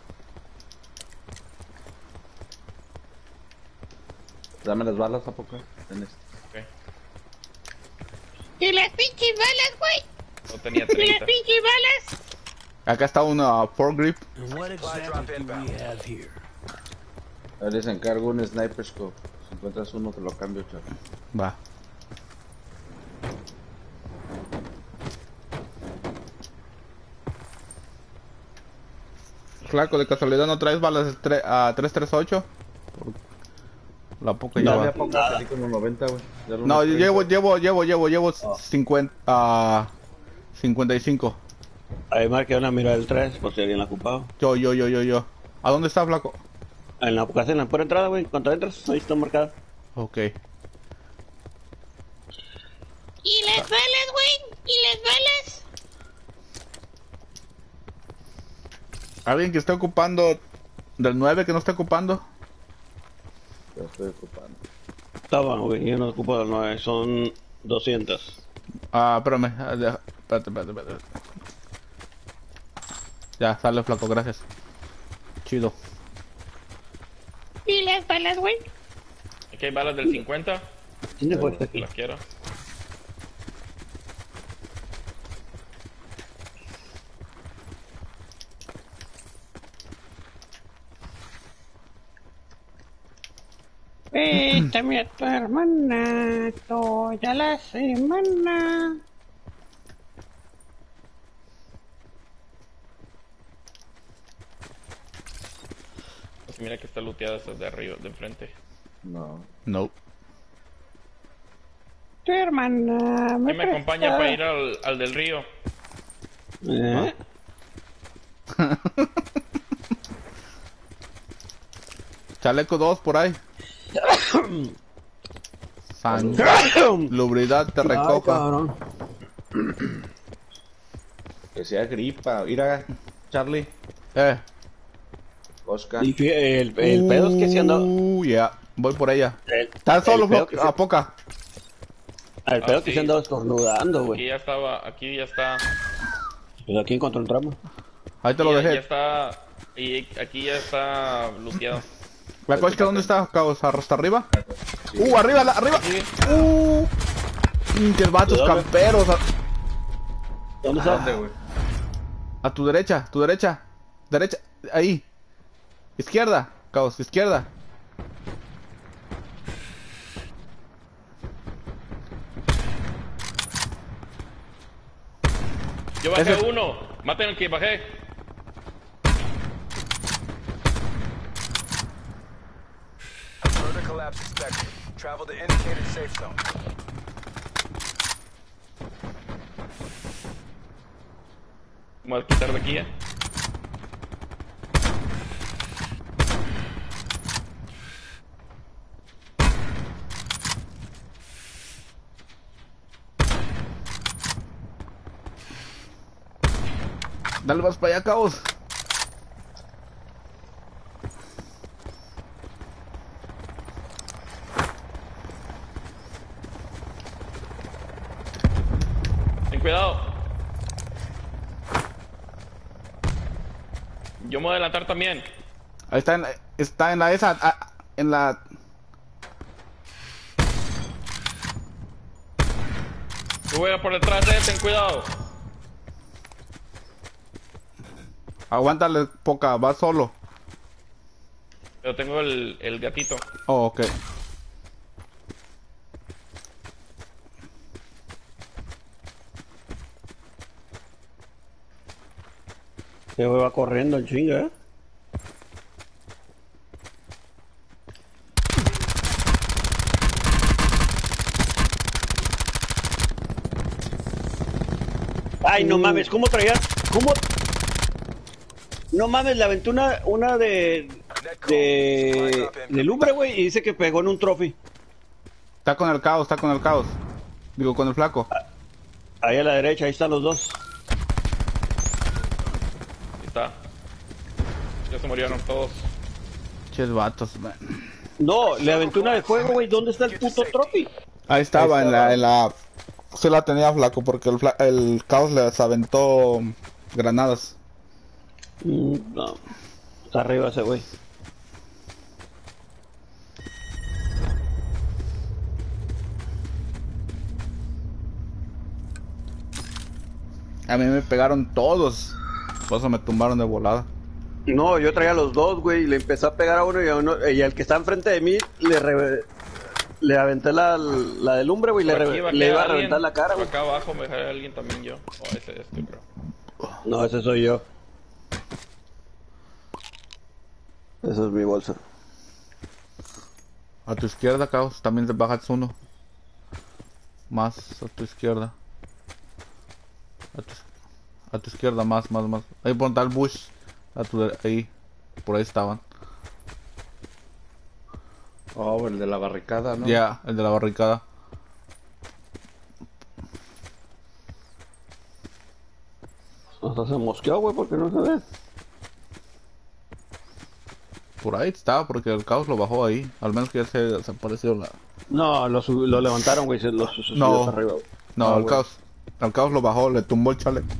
Dame las balas, ¿a poco? Tenés. Ok. ¿Y las pinches balas, güey? No tenía ¿Y las 30. pinches balas? Acá está una foregrip. Supply drop inbound. Ahora les encargo un sniper scope. Si encuentras uno, te lo cambio, chaval. Va. Flaco, de casualidad no traes balas a 338. La poca No, lleva. ya poco, salí como 90, güey. Ya No, unos 30. llevo 50, 55. Ahí marqué una mira del 3 por si alguien la ha ocupado. Yo. ¿A dónde está, flaco? En la casa, en la pura entrada, güey. Cuando entras, ahí está marcada. Ok. ¿Y las balas, güey? ¿Y las balas? ¿Alguien que esté ocupando del 9 que no esté ocupando? Lo estoy ocupando. Estaba, güey. Yo no ocupo del 9. Son 200. Espérame. Espérate. Ya, sale, flaco, gracias. Chido. ¿Y las balas, güey? Aquí hay balas del 50. ¿Quién te fue aquí? Las quiero. Préstame a tu hermana toda la semana. Pues mira que está looteada esa de arriba, de enfrente. No. No. Tu hermana ¿Quién me acompaña para ir al del río? ¿Eh? Chaleco 2 por ahí. San... Lubridad te Ay, recoja. cabrón. Que sea gripa. Mira, Charlie. Oscar. Y el pedo es que si anda. Ya. Voy por ella. El, ¿Estás solo, el pedo Flo? que se- A poca. el pedo que sí. se anda estornudando, Aquí güey. ya estaba, aquí ya está. Pues aquí encontró el tramo. Ahí te lo Ya dejé. está. Y aquí ya está looteado. La coche, ¿dónde está, Caos? ¿Hasta arriba? Arriba, arriba. Pinches vatos ¿De dónde? camperos. ¿Dónde está? güey? A tu derecha, Derecha, ahí. Izquierda, Caos, izquierda. Yo bajé Ese- uno. Maten al que bajé. Further collapse expected. Travel to indicated safe zone. Vamos a quitar de aquí ya. Dale más para allá, Caos. Ten cuidado. Yo me voy a adelantar también. Ahí está en la esa, en la... Yo voy a ir por detrás de él, ten cuidado. Aguántale poca, va solo. Yo tengo el gatito. Oh, ok. Se va corriendo en chinga, ¿eh? Ay, no mames, ¿cómo traía? ¿Cómo? No mames, le aventé una de lumbre, güey, y dice que pegó en un trophy. Está con el caos, Digo, con el flaco. Ahí a la derecha, ahí están los dos. Ahí está. Ya se murieron todos. Ches vatos, man. No, le aventé una de fuego, güey. ¿Dónde está el puto trophy? Ahí estaba, en la... Se la tenía flaco porque el caos les aventó granadas. No. Está arriba ese güey. A mí me pegaron todos. Por eso me tumbaron de volada. No, yo traía los dos, güey, y le empecé a pegar a uno y al que está enfrente de mí le aventé la de lumbre, güey, le iba a reventar la cara, por güey. acá abajo me dejé a alguien también yo. Oh, ese es este, creo. No, ese soy yo. Esa es mi bolsa. A tu izquierda, caos, también te bajas uno. Más a tu izquierda. A tu izquierda, más. Ahí por tal bush. Ahí. Por ahí estaban. Oh, el de la barricada, ¿no? Ya, el de la barricada. Hasta se mosqueó, güey, porque no se ve. Por ahí estaba, porque el caos lo bajó ahí. Al menos que ya se desapareció la... No, lo levantaron, güey, se subió No. hasta arriba, güey. No, el güey. caos. El caos lo bajó, le tumbó el chale.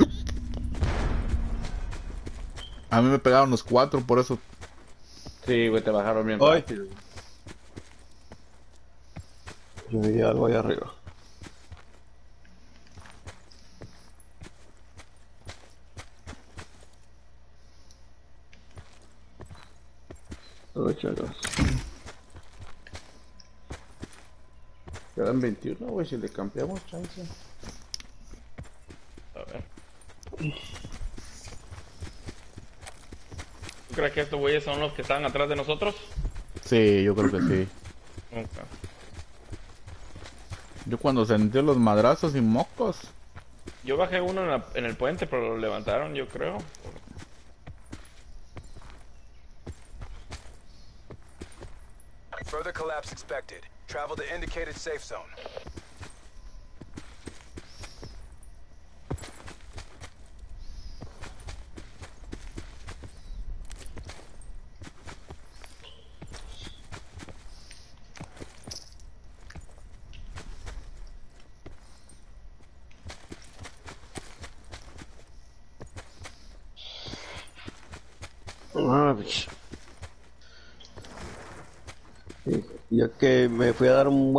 A mí me pegaron los 4, por eso. Sí, güey, te bajaron bien Ay. rápido. Yo vi algo ahí arriba. Quedan 21, güey, si le cambiamos, chance. A ver. ¿Tú crees que estos güeyes son los que están atrás de nosotros? Sí, yo creo que sí. Ok. Yo cuando sentí los madrazos y mocos. Yo bajé uno en el puente, pero lo levantaron, yo creo. Further collapse expected. Travel to indicated safe zone. Ah, pues. Sí, ya que me fui a dar un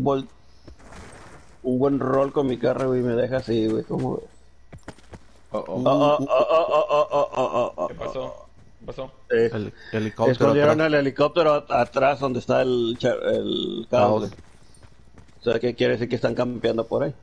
buen rol con mi carro, güey, me deja así, güey, como... ¿Qué pasó? ¿Qué pasó? Helicóptero Escondieron atrás. el helicóptero atrás donde está el Caos. caos, güey. O sea, ¿qué quiere decir? Que están campeando por ahí.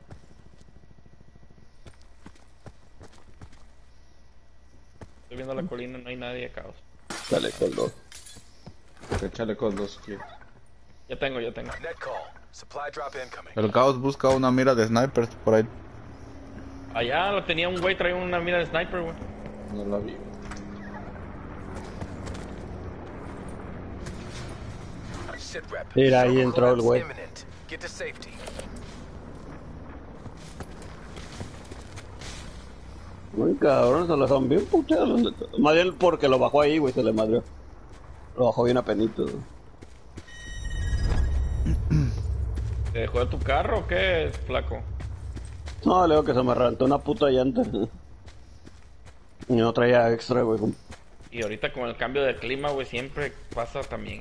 Estoy viendo la colina, no hay nadie, caos. Dale, con dos. Que chalecos dos kills. Ya tengo. Net call. Supply drop incoming. El caos busca una mira de snipers por ahí. Allá lo tenía un güey, traía una mira de sniper, güey. No la vi. Sit rep. Mira, ahí Circle entró el collapse güey. imminent. Get to safety. Muy cabrón, se lo son bien puteados. Más bien porque lo bajó ahí, güey, se le madrió. Lo bajó bien apenito, güey. ¿Te dejó de tu carro o qué, flaco? No, le digo que se me reventó una puta llanta. Y no traía extra, güey. Y ahorita con el cambio de clima, güey, siempre pasa también.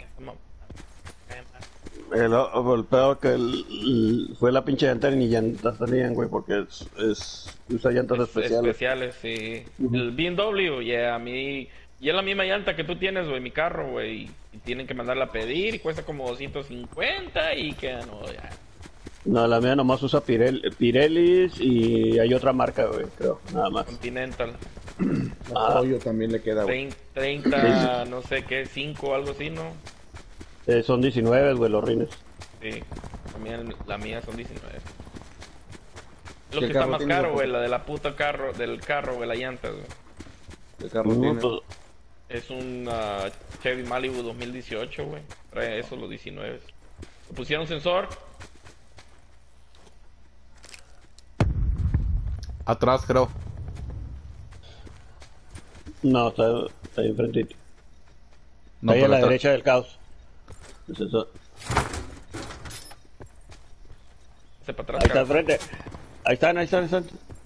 El peor que fue la pinche llanta ni llantas tenían, güey, porque usa llantas especiales. Especiales, sí. El BMW, a mí... Y es la misma llanta que tú tienes, güey, mi carro, güey. Y tienen que mandarla a pedir y cuesta como 250 y que no, ya. No, la mía nomás usa Pirellis y hay otra marca, güey, creo, nada más. Continental. Apoyo también le queda, güey. 30, no sé qué, 5 algo así, ¿no? Son 19, güey, los rines. Sí, también la mía son 19. Lo que está más caro, güey, la de la puta del carro, güey, la llanta, güey. ¿Qué carro tiene? Es un Chevy Malibu 2018, güey. Trae eso los 19. Le pusieron sensor. Atrás, creo. No, está ahí enfrentito. No, ahí a pero la atrás. derecha del caos. Es eso. Se para atrás, Ahí está Carlos. enfrente. Ahí están. Está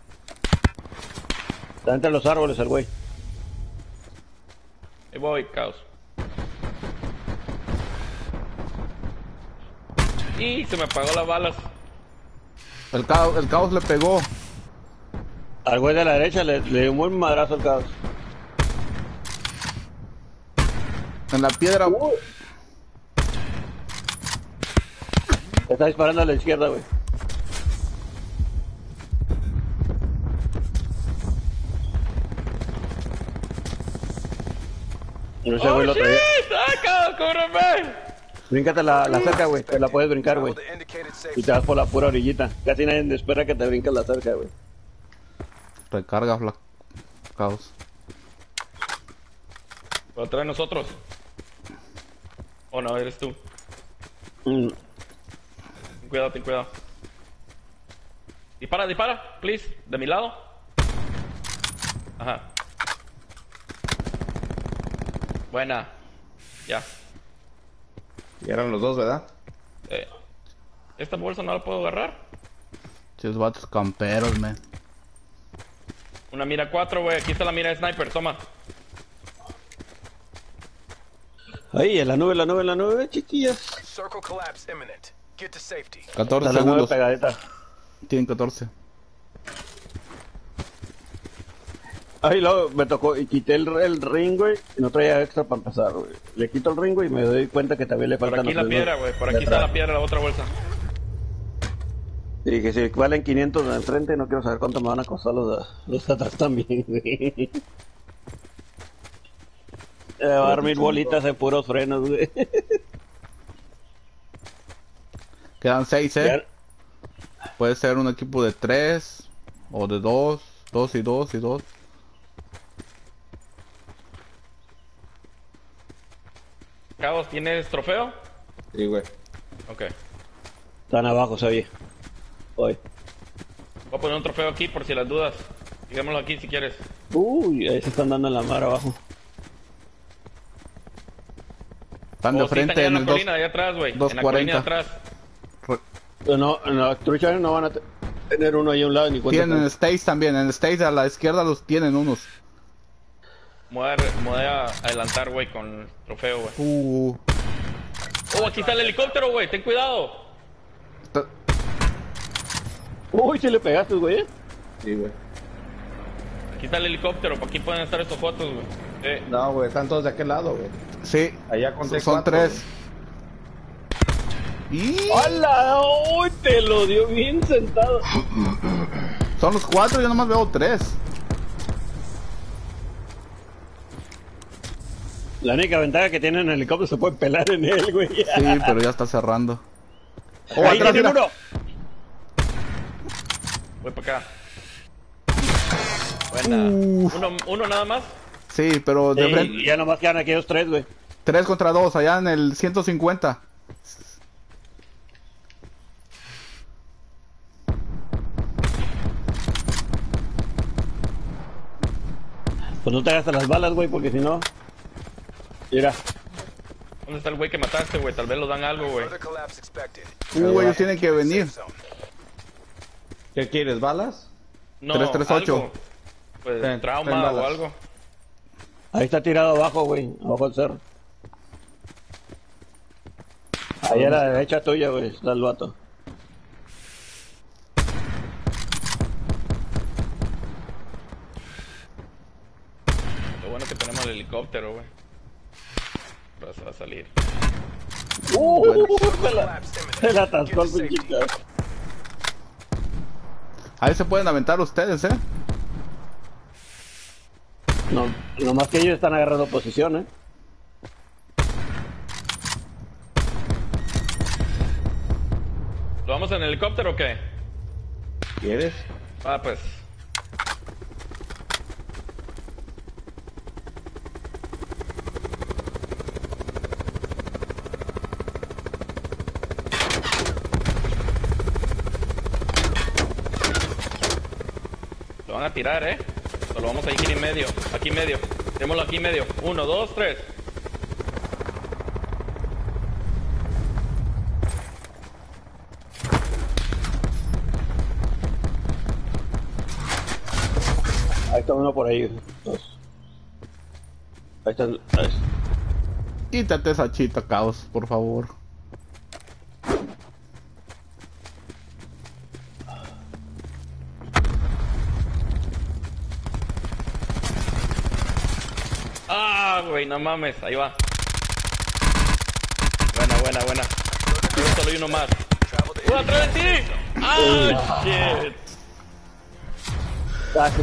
entre los árboles el güey. Ahí voy, caos. Y se me apagó las balas. El caos le pegó. Al güey de la derecha le dio un buen madrazo al caos. En la piedra. Está disparando a la izquierda, güey. Ese güey lo traía. ¡Saca! ¡Cóbrame! Bríncate la cerca, güey. Te la puedes brincar, güey. Travel to indicated safe Y te vas por la pura orillita. Casi nadie espera que te brinques la cerca, güey. Recarga, caos. ¿Lo traen nosotros? ¿O no? ¿Eres tú? Ten cuidado. Dispara, please. De mi lado. Ajá. Buena. Ya. Y eran los dos, ¿verdad? ¿Esta bolsa no la puedo agarrar? Chis vatos camperos, man. Una mira 4, güey. Aquí está la mira de sniper. Toma. Ahí, en la nube, chiquillas. Circle collapse imminent. Get to safety. 14 Está la nube segundos. pegadita. Tienen 14. Ahí luego me tocó y quité el ring, güey. Y no traía extra para empezar, güey. Le quito el ring, güey, y me doy cuenta que también le Por faltan aquí la los piedra, dedos güey. Por de aquí está atrás. la piedra, la otra bolsa. Y que si valen 500 en el frente, no quiero saber cuánto me van a costar los de atrás también, güey. Va a dar 1000 bolitas de puros frenos, güey. Quedan 6, Ya- Puede ser un equipo de 3 o de 2. 2 y 2 y 2. Cabos, ¿tienes trofeo? Sí, güey. Ok. Están abajo, se oye. Hoy. Voy a poner un trofeo aquí por si las dudas. Digámoslo aquí si quieres. Uy, ahí se están dando en la mar abajo. Están de O sí, frente están en en el la colina de atrás, güey. En la 240. colina de atrás. No, en la trucha no van a tener uno ahí a un lado ni cuenta. Tienen States también. En States a la izquierda los tienen unos. Me voy a adelantar, güey, con el trofeo, güey. Oh, aquí está el helicóptero, güey. Ten cuidado. Está- Uy, si le pegaste, güey. Sí, güey. Aquí está el helicóptero. Aquí pueden estar estos fotos, güey. No, güey, están todos de aquel lado, güey. Sí. Allá conté Son 4, 3. Y ¡Hala! ¡Uy, te lo dio bien sentado! son los 4, yo nomás veo 3. La única ventaja que tienen en el helicóptero se puede pelar en él, güey. Sí, pero ya está cerrando. Oh, Ahí atrás, tiene mira. uno. Voy para acá. Buena. Uno nada más. Sí, pero de Sí, frente. ya nomás quedan aquellos 3, güey. 3 contra 2, allá en el 150. Pues no te gastes las balas, güey, porque si no... Mira. ¿Dónde está el güey que mataste, güey? Tal vez lo dan algo, güey. Further collapse expected. Ellos tienen que venir. Safe zone. ¿Qué quieres, balas? No, 338. algo. Pues Ten trauma balas. o algo. Ahí está tirado abajo, güey, abajo del cerro. Ahí a la derecha tuya, güey, está el vato. Lo bueno que tenemos el helicóptero, güey. Pero se va a salir. Se la atascó el pinche carro. Ahí se pueden aventar ustedes, No, nomás que ellos están agarrando posición, ¿Lo vamos en helicóptero o qué? ¿Quieres? Ah, pues. Lo van a tirar, O lo vamos a ir en medio. Aquí en medio. Démoslo aquí en medio. 1, 2, 3. Ahí está uno por ahí, dos. Ahí está, ahí. Quítate esa chita, Caos, por favor. Ah, güey, no mames. Ahí va. Buena. Solo hay uno más. ¡Atrás de ti! ¡Ah, shit! Casi.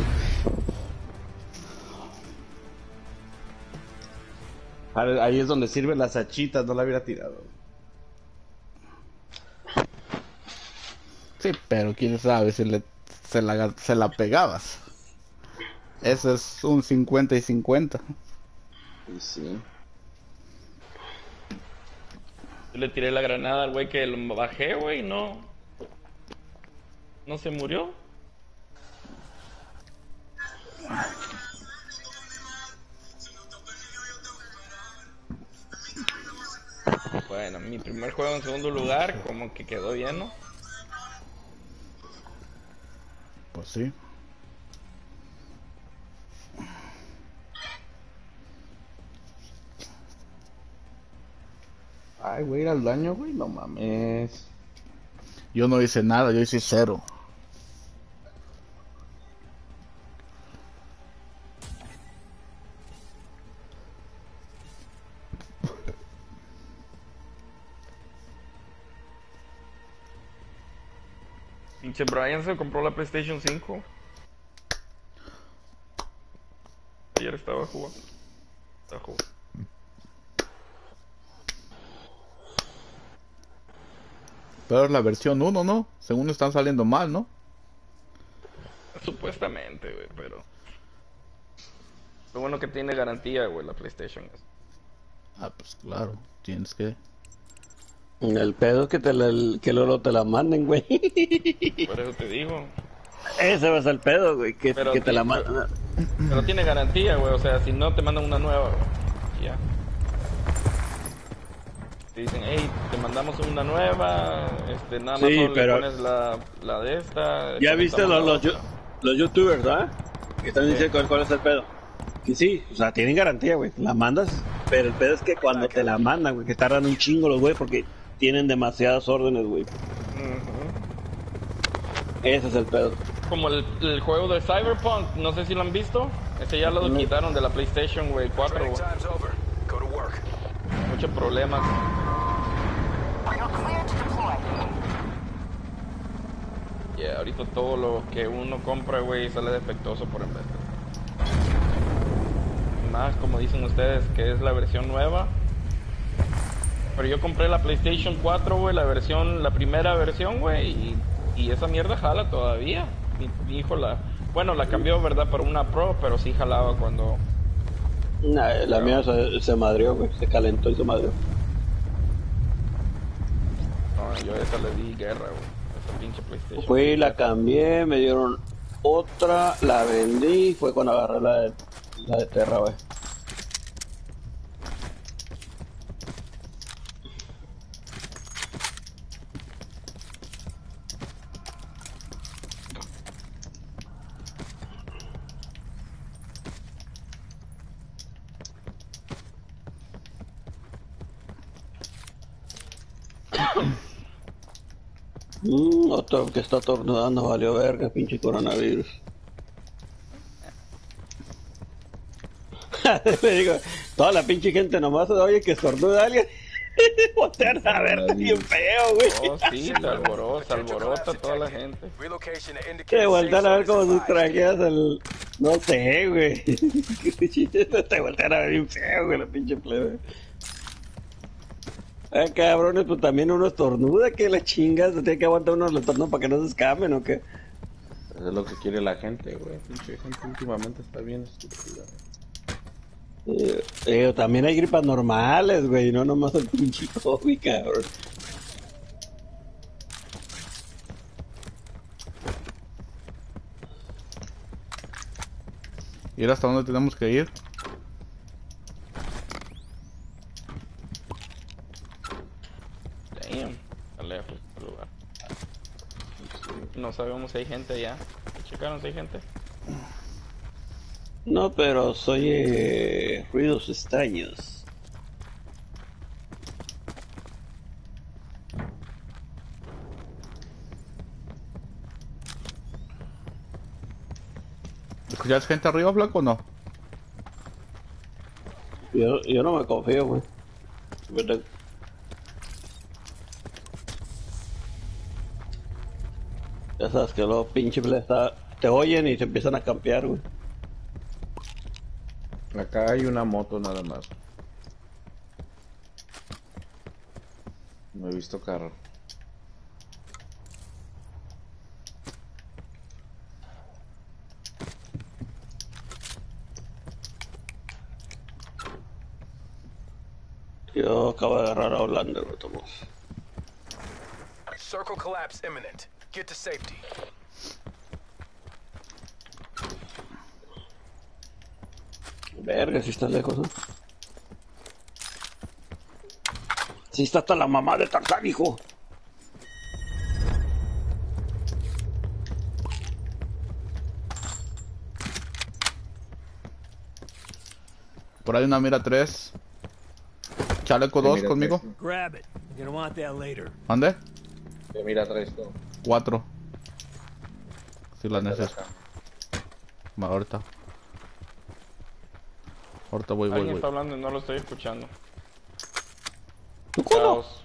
Ahí es donde sirven las hachitas, no la hubiera tirado. Sí, pero quién sabe si se la pegabas. Ese es un 50 y 50. Y sí. Yo le tiré la granada al güey que lo bajé, güey, no. No se murió. Bueno, mi primer juego en segundo lugar, como que quedó bien, ¿no? Pues sí. Ay, güey, ir al baño, güey, no mames. Yo no hice nada, yo hice 0. Pinche Brian se compró la PlayStation 5. Ayer estaba jugando. Pero es la versión 1, ¿no? Según están saliendo mal, ¿no? Supuestamente, güey, pero... Lo bueno que tiene garantía, güey, la PlayStation. Ah, pues claro, tienes que... El pedo es que luego te la manden, güey. Por eso te digo. Ese va a ser el pedo, güey, que Pero te la mandan. Pero tiene garantía, güey, o sea, si no te mandan una nueva, güey. Ya. Te dicen, hey, te mandamos una nueva, nada más Sí, solo pero- le pones la de esta. Ya te viste mandamos los youtubers, ¿verdad? Que están diciendo cuál es el pedo. Que sí, o sea, tienen garantía, güey. La mandas, pero el pedo es que cuando te la mandan, güey, que tardan un chingo los güey porque tienen demasiadas órdenes, güey. Ese es el pedo. Como el juego de Cyberpunk, no sé si lo han visto. Ese ya lo quitaron de la PlayStation, güey, 4, Training güey. time's over. Go to work. Muchos problemas. Yeah, ahorita todo lo que uno compra, güey, sale defectuoso por en vez. Más como dicen ustedes, que es la versión nueva. Pero yo compré la PlayStation 4, güey, la primera versión, güey, y esa mierda jala todavía. Mi hijo bueno, la cambió, ¿verdad? Por una Pro, pero sí jalaba cuando... Nah, la mía se madrió, güey. Se calentó y se madrió. No, yo a esa le di guerra, güey. Esa pinche PlayStation. Fui, la cambié, me dieron otra, la vendí, fue cuando agarré la de Terra, güey. Otro que está tornudando, valió verga, pinche coronavirus. Le digo, toda la pinche gente nomás oye que estornuda alguien. Voltean a ver bien feo, güey. Oh, sí, se alborota toda la gente. Relocation to Se indicated voltean safe a ver zone como is si advised. trajeras el... No sé, güey. Te voltean a ver bien feo, güey, la pinche plebe. Cabrones, pues también uno estornuda, que la chingas. Se tiene que aguantar uno los estornudos para que no se escamen, ¿o qué? Eso es lo que quiere la gente, güey. Pinche gente últimamente está bien estúpida. También hay gripas normales, güey, no nomás el pinche COVID, cabrón. ¿Y ahora hasta dónde tenemos que ir? Damn, está lejos el lugar. No sabemos si hay gente allá. ¿Checaron si hay gente? No, pero soy ruidos extraños. ¿Escuchas gente arriba, flaco, o no? Yo no me confío, güey. ¿Verdad? Ya sabes que los pinches te oyen y se empiezan a campear, güey. Acá hay una moto nada más. No he visto carro. Yo acabo de agarrar a Holanda, güey, tomos. Circle collapse imminent. Get to safety. Verga, si está lejos, ¿eh? Si está hasta la mamá de Tarzán, hijo. Por ahí una mira 3. Chaleco 2 mira conmigo. 3. Grab it. You're gonna want that later. ¿Dónde? Que mira 3, ¿no? 4. Si la necesito. Va, ahorita. Ahorita voy. Alguien está hablando y no lo estoy escuchando. ¿Tu culo? Caos.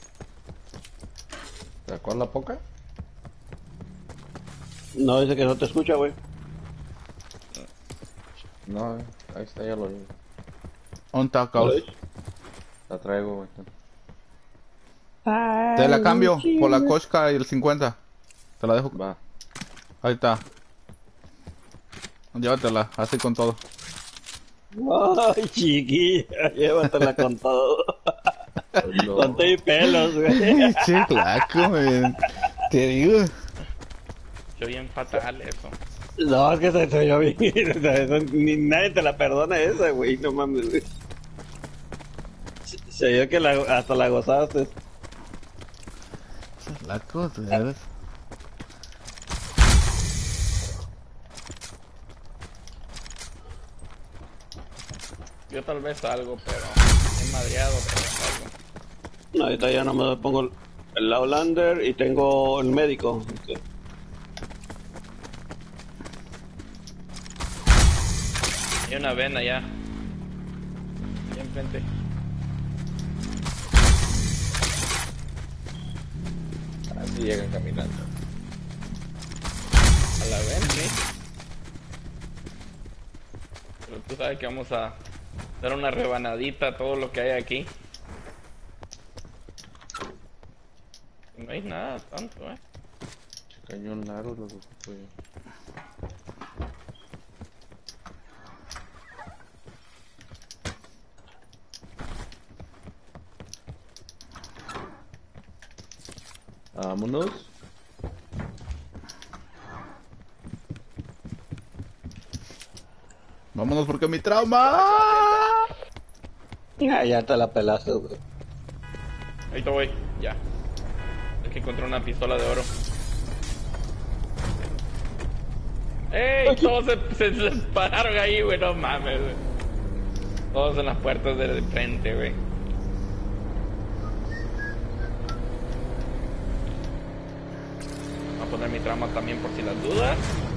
¿Sacó la poca? No, dice que no te escucha, güey. No, ahí está, ya lo vi. ¿Dónde está, caos? La traigo, güey. Te la cambio por la Koshka y el 50. Te la dejo. Va. Ahí está. Llévatela, así con todo. Ay, chiquilla, llévatela con todo. No. Con todo y pelos, güey. Che, flaco, man. Te digo. Yo bien fatal eso. No, es que se oyó bien. Ni nadie te la perdona esa, güey. No mames, güey. Se oyó que hasta la gozaste. Flaco, tú eres. Yo tal vez algo, pero he madreado, pero algo. No, ahorita ya no me pongo el Outlander y tengo el médico. Hay una vena allá. Ahí enfrente. Así llegan caminando. A la vena, sí. Pero tú sabes que vamos a dar una rebanadita a todo lo que hay aquí. No hay nada tanto, Cañón largo lo que fue. Vámonos. Vámonos porque mi trauma. Ya te la pelaste, güey. Ahorita voy, ya. Es que encontré una pistola de oro. ¡Ey! Todos se pararon ahí, güey, no mames, güey. Todos en las puertas de frente, güey. trama también por si las dudas.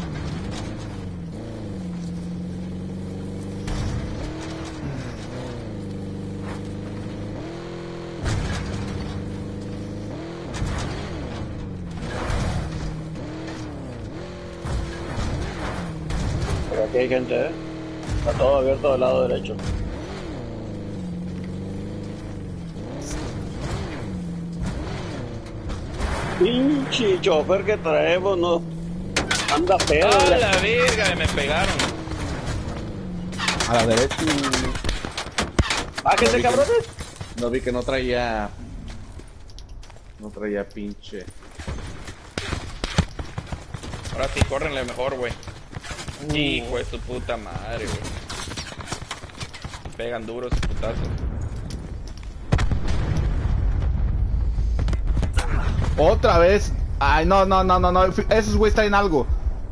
Pero aquí hay gente, Está todo abierto del lado derecho. Pinche chofer que traemos, no. Anda feo. ¡Ah, la verga! Me pegaron. A la derecha. Bájense, cabrones. No vi que no traía... No traía pinche... Ahora sí, córrenle mejor, güey. Hijo de su puta madre, güey. Pegan duros putazos. Otra vez. Ay, no. Esos güeyes traen algo.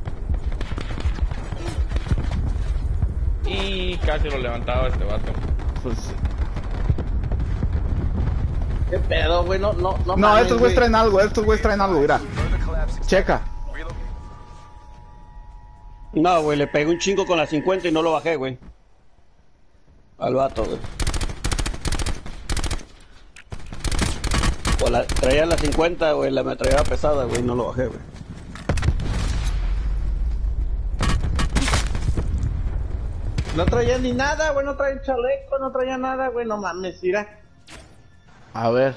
Y casi lo levantaba este vato. Pues, ¿Qué pedo, güey? No, estos güeyes traen algo. Mira. Checa. No, güey, le pegué un chingo con la 50 y no lo bajé, güey. Al vato, güey. Traía la 50, güey, la metralleta pesada, güey, no lo bajé, güey. No traía ni nada, güey, no traía chaleco, no traía nada, güey, no mames, mira. A ver.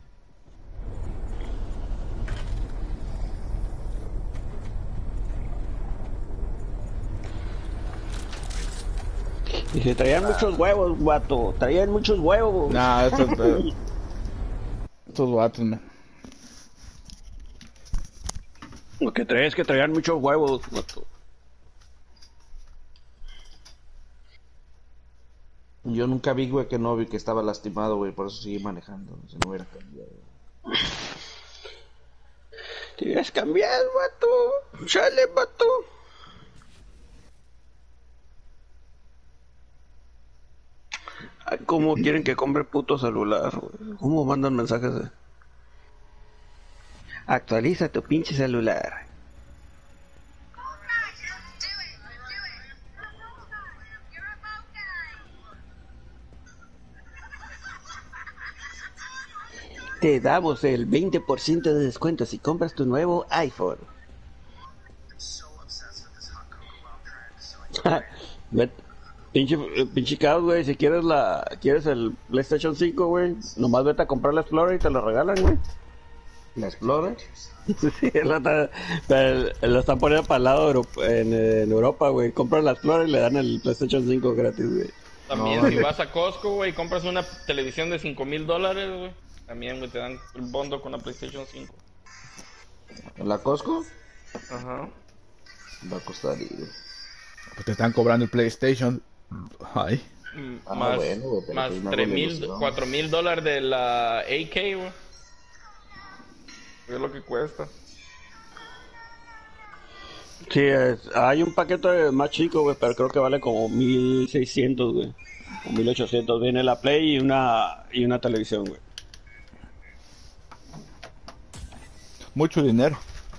Dije, traían muchos huevos, vato. Traían muchos huevos. Nah, estos vatos, man. Lo que traía es que traían muchos huevos, vato. Yo nunca vi, güey, que no vi que estaba lastimado, güey, por eso seguí manejando, si no hubiera cambiado. Tienes que cambiar, vato. Chale, vato. ¿Cómo quieren que compre puto celular, güey? ¿Cómo mandan mensajes de... Actualiza tu pinche celular. Te damos el 20% de descuento si compras tu nuevo iPhone. Pinche caos, güey. Si quieres el PlayStation 5, güey, nomás vete a comprar la Explorer y te lo regalan, güey. ¿La Explorer? Sí, lo están poniendo para el lado en Europa, güey. Compras la Explorer y le dan el PlayStation 5 gratis, güey. También No, si vas a Costco, güey, compras una televisión de $5,000, güey. También, güey, te dan el bondo con la PlayStation 5. ¿La Costco? Ajá. Va a costar, güey. Pues te están cobrando el PlayStation. Ay. Más, bueno, güey, pero más pues una $3,000, $4,000 de la AK, güey. Es lo que cuesta. Sí, hay un paquete más chico, güey, pero creo que vale como 1,600, güey. O 1,800. Viene la Play y una televisión, güey. Mucho dinero.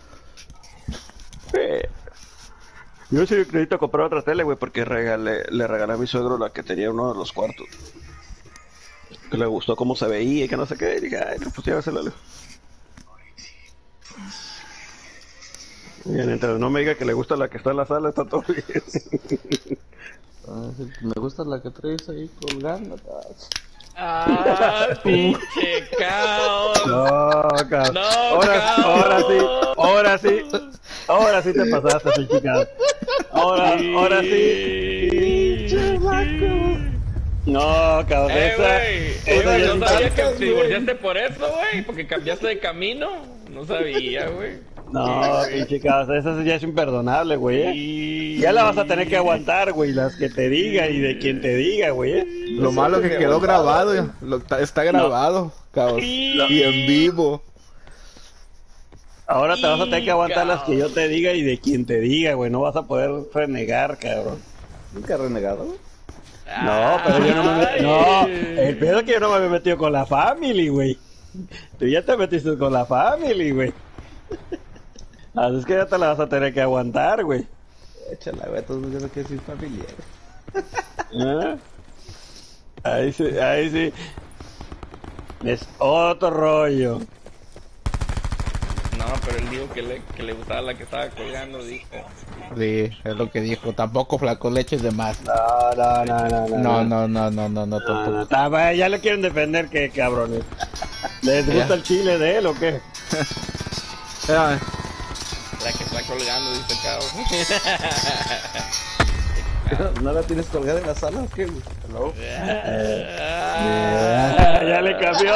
Yo sí necesito comprar otra tele, güey, porque le regalé a mi suegro la que tenía uno de los cuartos. Que le gustó cómo se veía y que no sé qué. Y dije, ay, no, pues llévasela. Bien, mientras no me diga que le gusta la que está en la sala, está todo bien. Me gusta la que traes ahí colgando. ¡Ah, pinche caos! No, caos. No, Ahora sí te pasaste, pinche caos. Ahora sí. Pinche vaco. No, caos, esa yo no sabía que te divorciaste por eso, güey, porque cambiaste de camino. No sabía, güey. No, pinche caos, eso ya es imperdonable, güey. Ya la vas a tener que aguantar, güey, las que te digan y de quien te diga, güey. Lo malo que quedó grabado, está grabado, caos. Y en vivo. Ahora te vas a tener que aguantar las que yo te diga y de quien te diga, güey. No vas a poder renegar, cabrón. ¿Nunca has renegado? No, pero yo no el pedo es que yo no me había metido con la family, güey. Tú ya te metiste con la family, güey. Así es que ya te la vas a tener que aguantar, güey. Échala, güey, todos yo no quiero decir familiar. ¿Eh? Ahí sí, ahí sí. Es otro rollo. No, pero él dijo que le gustaba la que estaba colgando, dijo. Sí, es lo que dijo. Tampoco flaco leches de más. No, Tampoco. Ya le quieren defender, que cabrones. ¿Les gusta el chile de él o qué? Ya, La que está colgando, dice Caos. ¿No la tienes colgada en la sala o qué, güey? Hello. Ya le cambió,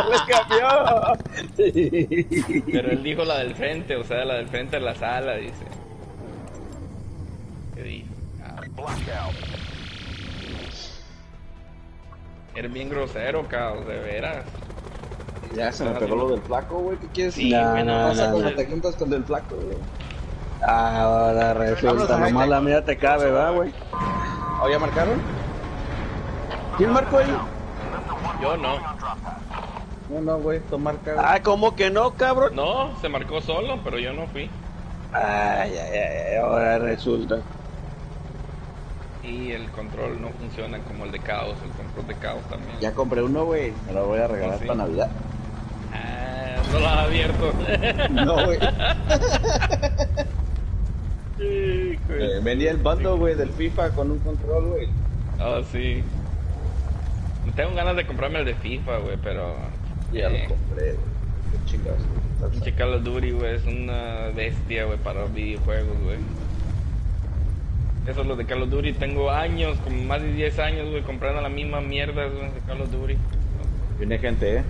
Pero él dijo la del frente, o sea, la del frente de la sala, dice. ¿Qué dijo? Eres bien grosero, Caos, de veras. Ya se me pegó lo del flaco, güey. ¿Qué quieres Sí, decir? güey, ¿Qué no, pasa no, cuando no. te juntas con el flaco, güey? Ahora resulta, nomás la mía te cabe, ¿va, güey? ¿O ya marcaron? ¿Quién marcó ahí? Yo no. No, güey, tú marca. Ah, ¿cómo que no, cabrón? No, se marcó solo, pero yo no fui. Ay, ahora resulta. Y el control no funciona como el de Caos, el control de Caos también. Ya compré uno, güey. Me lo voy a regalar ¿Sí? para Navidad. No lo ha abierto. No, güey. Sí, güey. Venía el bundle, güey, del FIFA con un control, güey. Oh, sí. Tengo ganas de comprarme el de FIFA, güey, pero... Ya lo compré, güey. Qué chingados. Pinche Call of Duty, güey, es una bestia, güey, para los videojuegos, güey. Eso es lo de Call of Duty. Tengo años, como más de 10 años, güey, comprando la misma mierda, güey, de Call of Duty. Viene gente,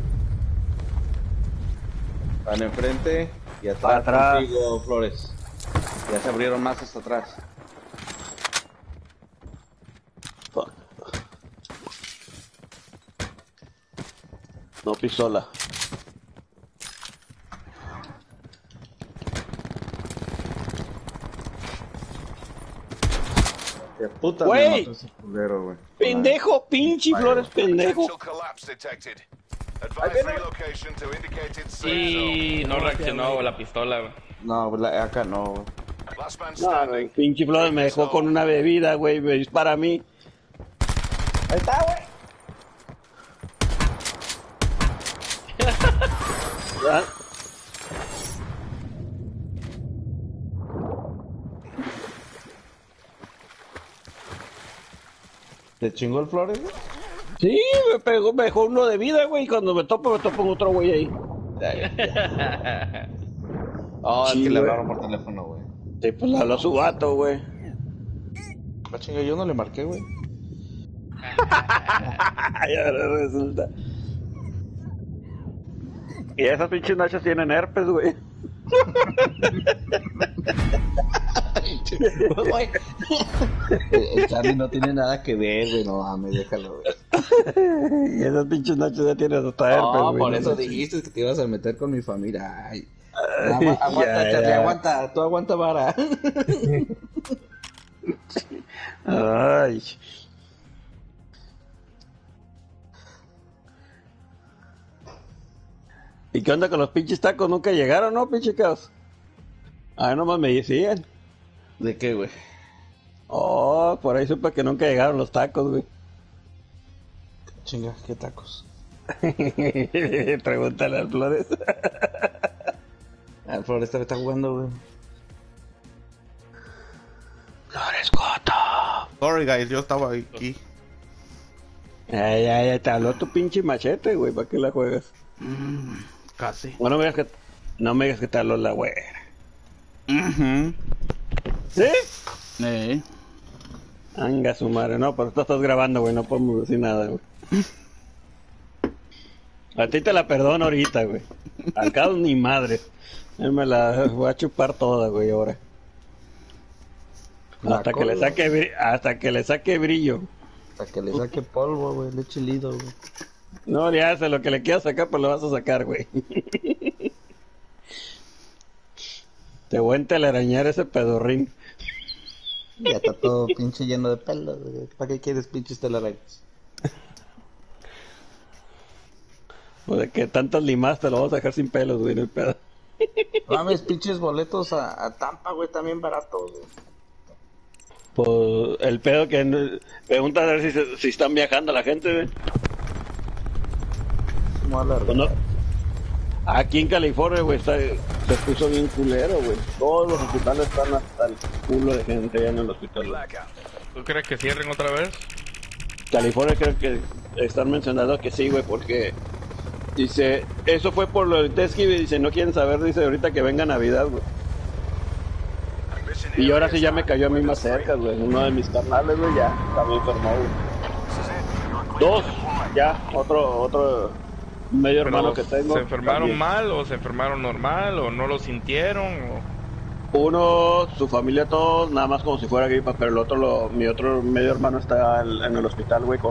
Van enfrente y atrás. Contigo, Flores. Ya se abrieron más hasta atrás. Fuck. No, pistola. Qué puta Güey. me mató ese culero, güey. Pendejo, pinche Flores, pendejo. Potential collapse detected. Advise relocation to indicated safe Y no reaccionó la pistola, güey. No, acá no, güey. zone. Last man No, standing. pinche Flores me dejó con una bebida, güey, me dispara a mí. Ahí está, güey. ¿Verdad? ¿Te chingó el Flores, güey? Sí, me dejó uno de vida, güey, y cuando me topo con otro güey ahí. Oh, Sí, es que le güey. hablaron por teléfono, güey. Sí, pues le habló a su vato, güey. La chinga, yo no le marqué, güey. Y ahora resulta. Y esas pinches nachas tienen herpes, güey. Güey. El Charlie no tiene nada que ver, güey. No mames, déjalo, güey. Y esas pinches nachas ya tienen hasta herpes, No, güey. por no eso manches. dijiste que te ibas a meter con mi familia. Ay. Ay, Aguanta, ya, Charlie, ya. aguanta. Tú aguanta, vara. Ay. ¿Y qué onda con los pinches tacos? Nunca llegaron, ¿no, pinche caos? Ah, nomás me decían. ¿De qué, güey? Oh, por ahí supe que nunca llegaron los tacos, güey. Chinga, ¿qué tacos? Pregúntale al Flores. El Flores está jugando, güey. Flores Coto. Sorry, guys, yo estaba aquí. Ay, te habló tu pinche machete, güey, ¿para qué la juegas? Casi. Bueno, no me digas que te habló la güera. ¿Sí? Anga su madre, no, pero tú estás grabando, güey, no podemos decir nada, güey. A ti te la perdono ahorita, güey. Al cabo ni madre. Yo me la voy a chupar toda, güey, ahora. Hasta que le saque brillo. Hasta que le saque polvo, güey. Le eche lido, güey. No, ya sé lo que le quieras sacar, pues lo vas a sacar, güey. Te voy a entelarañar ese pedorrín. Ya está todo pinche lleno de pelos, güey. ¿Para qué quieres pinches telarañas? O de que tantas limas te lo vas a dejar sin pelos, güey, no hay pedo. Mames, pinches boletos a Tampa, güey, también baratos, güey. Pues el pedo que pregunta a ver si están viajando la gente, güey. Pues no. Aquí en California, güey, se puso bien culero, güey. Todos los hospitales están hasta el culo de gente ya en el hospital. ¿Tú crees que cierren otra vez? California creo que están mencionando que sí, güey, porque dice, eso fue por lo del Tesky, dice, no quieren saber, dice, ahorita que venga Navidad, güey. Y ahora sí ya me cayó a mí más cerca, güey. Uno de mis carnales, güey, ya también enfermó, güey. Dos, ya, otro medio hermano que tengo. ¿Se enfermaron también. mal o se enfermaron normal o no lo sintieron? Uno, su familia, todos, nada más como si fuera gripa, pero el otro, mi otro medio hermano está en el hospital, güey,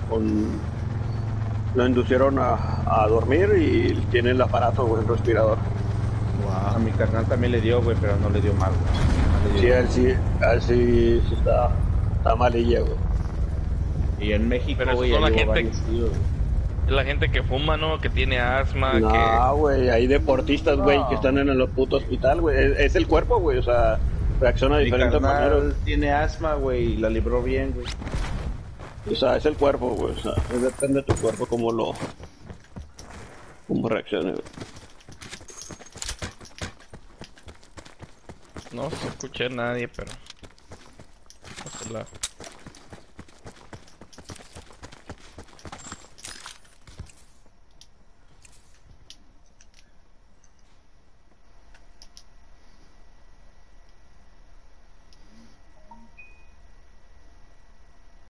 lo inducieron a dormir y tiene el aparato, güey, el respirador. A mi carnal también le dio, güey, pero no le dio mal, güey. Sí, él sí está malilla, güey. Y en México, Pero güey, son la ya llevo gente- varios tíos, güey. Es la gente que fuma, ¿no? Que tiene asma, No, güey, hay deportistas, güey, que están en el puto hospital, güey. Es el cuerpo, güey, o sea, reacciona de Mi diferentes carnal maneras. tiene asma, güey, y la libró bien, güey. O sea, es el cuerpo, güey, o sea, depende de tu cuerpo cómo reaccione, güey. No se escuché a nadie, pero... no sé la-